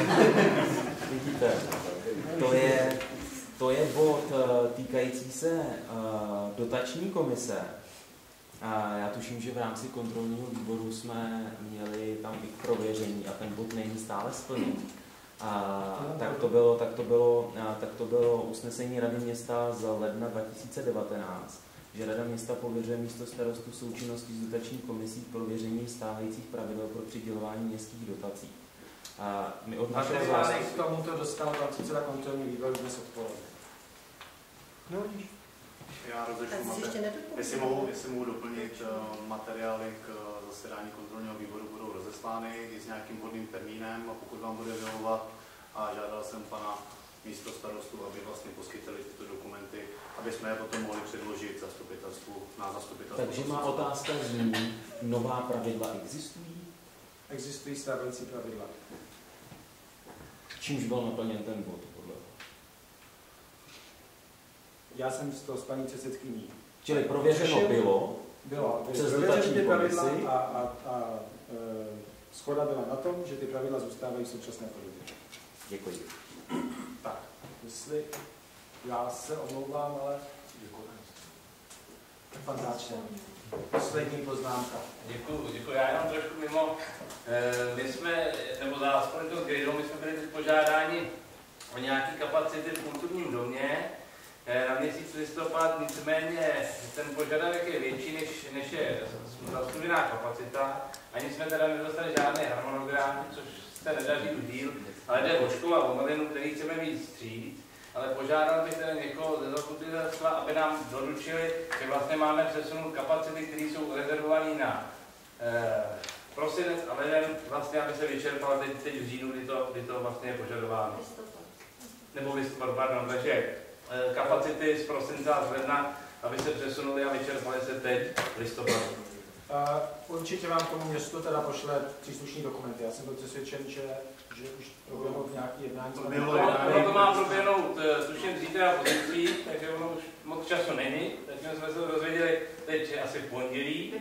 vidíte, to je, to je bod týkající se uh, dotační komise. Uh, já tuším, že v rámci kontrolního výboru jsme měli tam i k prověření a ten bod není stále splněn. Uh, tak, to bylo, tak, to bylo, uh, tak to bylo usnesení Rady města z ledna dva tisíce devatenáct. Že Rada města pověřuje místo starostu součinností s dotační komisí k prověření stávajících pravidel pro přidělování městských dotací. A my od našeho zástupce k tomuto dostal pan předseda kontrolního výboru dnes odpoledne. No, já rozešlu materiály. Jestli mohu, jestli mohu doplnit, materiály k zasedání kontrolního výboru budou rozeslány i s nějakým vhodným termínem a pokud vám bude vyhovovat, a žádal jsem pana místo starostu, aby vlastně poskytli tyto dokumenty, aby jsme je potom mohli předložit zastupitelstvu na zastupitelstvu. Takže má otázka zní, nová pravidla existují? Existují stávající pravidla. čímž byl naplněn ten bod podle vás? Já jsem to s paní předsedkyní. Čili prověřeno bylo, bylo přes prověřeno dotační ty pravidla komisi. a, a, a e, shoda byla na tom, že ty pravidla zůstávají v současné podobě. Děkuji. Tak, jestli já se omlouvám, ale pan Záčne. Poslední poznámka. Děkuji, děkuji. Já jenom trošku mimo. My jsme, nebo za aspoň to Gridou, my jsme byli teď požádáni o nějaké kapacity v kulturním domě na měsíc listopad, nicméně ten požadavek je větší, než, než je zaslužená kapacita. Ani jsme teda nedostali žádný harmonogram, což se nedaří už díl, ale jde o školu a o malinu, který chceme víc stříc. Ale požádal bych teda někoho ze zastupitelstva, aby nám doručili, že vlastně máme přesunout kapacity, které jsou rezervované na eh, prosinec a leden, vlastně, aby se vyčerpalo teď, teď v říjnu, kdy to, kdy to vlastně je požadováno. Nebo listopad, pardon, takže eh, kapacity z prosince a z ledna, aby se přesunuly a vyčerpaly se teď v listopadu. Uh, určitě vám k tomu město teda pošle příslušný dokumenty. Já jsem byl přesvědčen, že, že už proběhlo nějaký jednání. Ono to má proběhnout, tuším, zítra a pozítří, takže ono už moc času není. Takže jsme se dozvěděli teď asi v pondělí.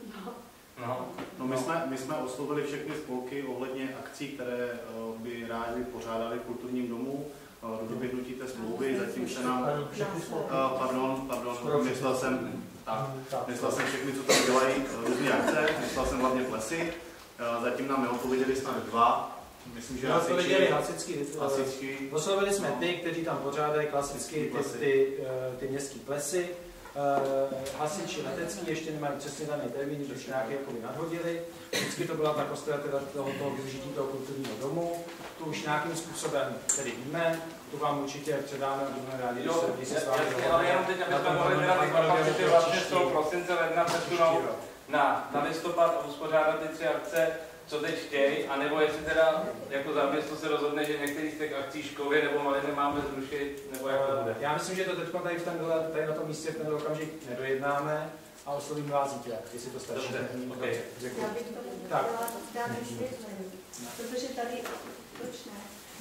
No. No, my, jsme, my jsme oslovili všechny spolky ohledně akcí, které uh, by rádi pořádali v kulturním domu. Do doběhnutí té smlouvy, zatím se nám, uh, pardon, pardon, myslel jsem, tak, myslel jsem všechny, co tam dělají různé akce, myslel jsem hlavně plesy, uh, zatím nám neodpověděli snad dva, myslím, že hasiči, hasičky, hasičky. Oslovili jsme ty, kteří tam pořádají klasicky ty, ty, ty, ty městské plesy. Uh, hasiči letecký ještě nemají přesně daný termín, že už nějaké jakoby nadhodili. Vždycky to byla ta kostra teda toho, toho využití toho kulturního domu. To už nějakým způsobem tedy víme, tu vám určitě předáme a budeme rádi, když se, když se s vámi dohodneme. Ale jenom teď, aby jsme mohli teda ty kapacity vlastně z toho prosince ledna přesunout na, na listopad a uspořádat ty tři akce, co teď chtějí, anebo jestli teda jako za město se rozhodne, že některý z těch akcí školy nebo maliny máme zrušit, nebo jak to bude. Já myslím, že to teď tady, v tenhle, tady na tom místě v tenhle okamžik nedojednáme a oslovím vás zítra, jestli to stačí. Dobře, okay. Děkuji. Já bych to tak. dala vysvětlení, protože tady, proč ne?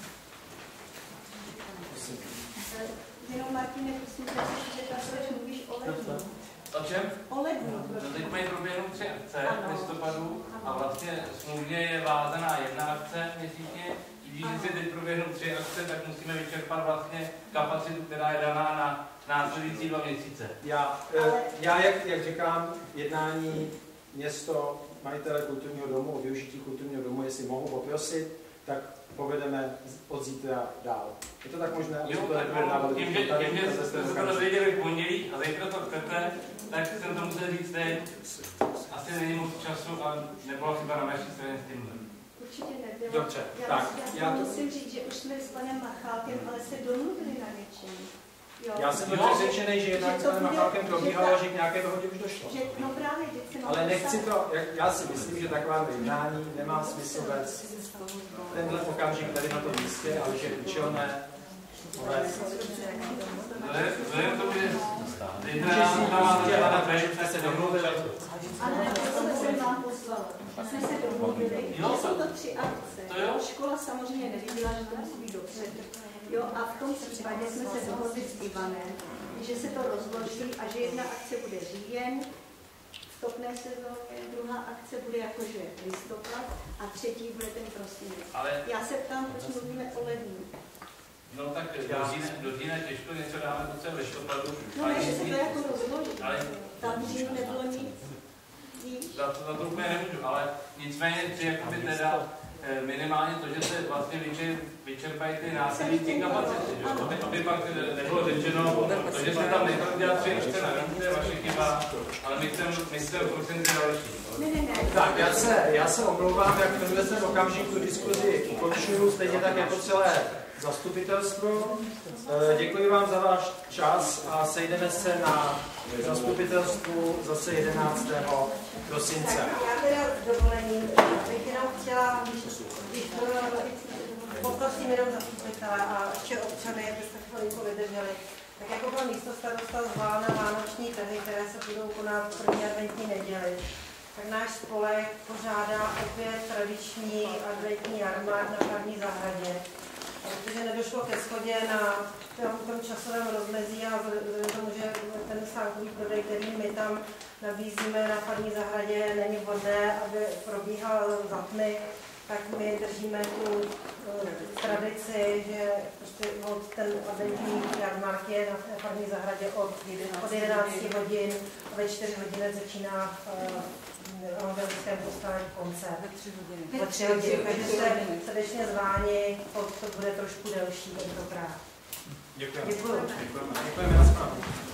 Jenom Martine, prosím, že ta proč mluvíš o lednu. O čem? O lednu. No, teď mají proběhnout tři akce v listopadu a vlastně smluvně je vázaná jedna akce měsíčně. Když si teď proběhnou tři akce, tak musíme vyčerpat vlastně kapacitu, která je daná na následující dva měsíce. Já, já jak, jak říkám, jednání město, majitele kulturního domu o využití kulturního domu, jestli mohu poprosit, tak povedeme od zítra dál. Je to tak možné? Jo, tak no, tím, že, tím, že jste se to dozvěděli v pondělí a zítra to chcete, tak jsem to musel říct teď. Asi není moc času a nebylo chyba na naší straně s tímhle. Určitě nebylo. Dobře, já, tak. Já, já to musím říct, že už jsme s panem Machálkem, ale se domluvili na něčem. Jo. Já jsem byl přesvědčený, že jednak s panem Machálkem probíhalo, že k nějaké dohodě už došlo. Že, no právě, se ale nechci to, jak, já si myslím, že taková jednání nemá smysl vést tenhle okamžik tady na tom místě, ale že je účelné vést. Vzhledem k tomu, že zítra jste se domluvili. Ale to jsem vám poslala. Jsme se domluvili, že jsou to tři akce. Škola samozřejmě neviděla, že to musí být dopředu. Jo, a v tom případě jsme se dohodli s Ivanem, že se to rozloží a že jedna akce bude říjen, v topné sezóně, druhá akce bude jakože listopad a třetí bude ten prosinec. Ale... Já se ptám, proč mluvíme o lednu. No tak do října těžko něco dáme do celé listopadu. No ne, že se to jako rozloží. Ale... Tam v říjnu nebylo nic. Za to, za to úplně nemůžu, ale nicméně chci jakoby teda minimálně to, že se vlastně vyčer, vyčerpají ty následující kapacity, aby, aby pak nebylo řečeno, to, že jsme tam nechali dělat tři akce navíc, to je vaše chyba, ale my chceme, my chceme prosince další. Tak, já se, já se omlouvám, jak v tenhle ten okamžik tu diskuzi ukončuju, stejně tak jako celé zastupitelstvo. Děkuji vám za váš čas a sejdeme se na zastupitelstvu zase jedenáctého prosince. Já teda s dovolením bych jenom chtěla, když, když poprosím jenom zastupitele a ještě občany, abyste chvilinku vydrželi, tak jako byl místostarosta zvolal na vánoční trhy, které se budou konat v první adventní neděli, tak náš spolek pořádá opět tradiční adventní jarmark na Farní zahradě. protože nedošlo ke shodě na tom časovém rozmezí a vzhledem tomu, že ten stánkový prodej, který my tam nabízíme na farní zahradě, není vhodné, aby probíhal za tmy, tak my držíme tu tradici, že prostě od ten adventní jarmark je na farní zahradě od, od jedenácti hodin a ve čtyři hodiny začíná v evangelickém kostele koncert. Ve tři hodiny. Ve tři hodiny. Takže jste srdečně zváni, to bude trošku delší tentokrát. Děkujeme. Děkuji. Děkujeme. Děkujeme.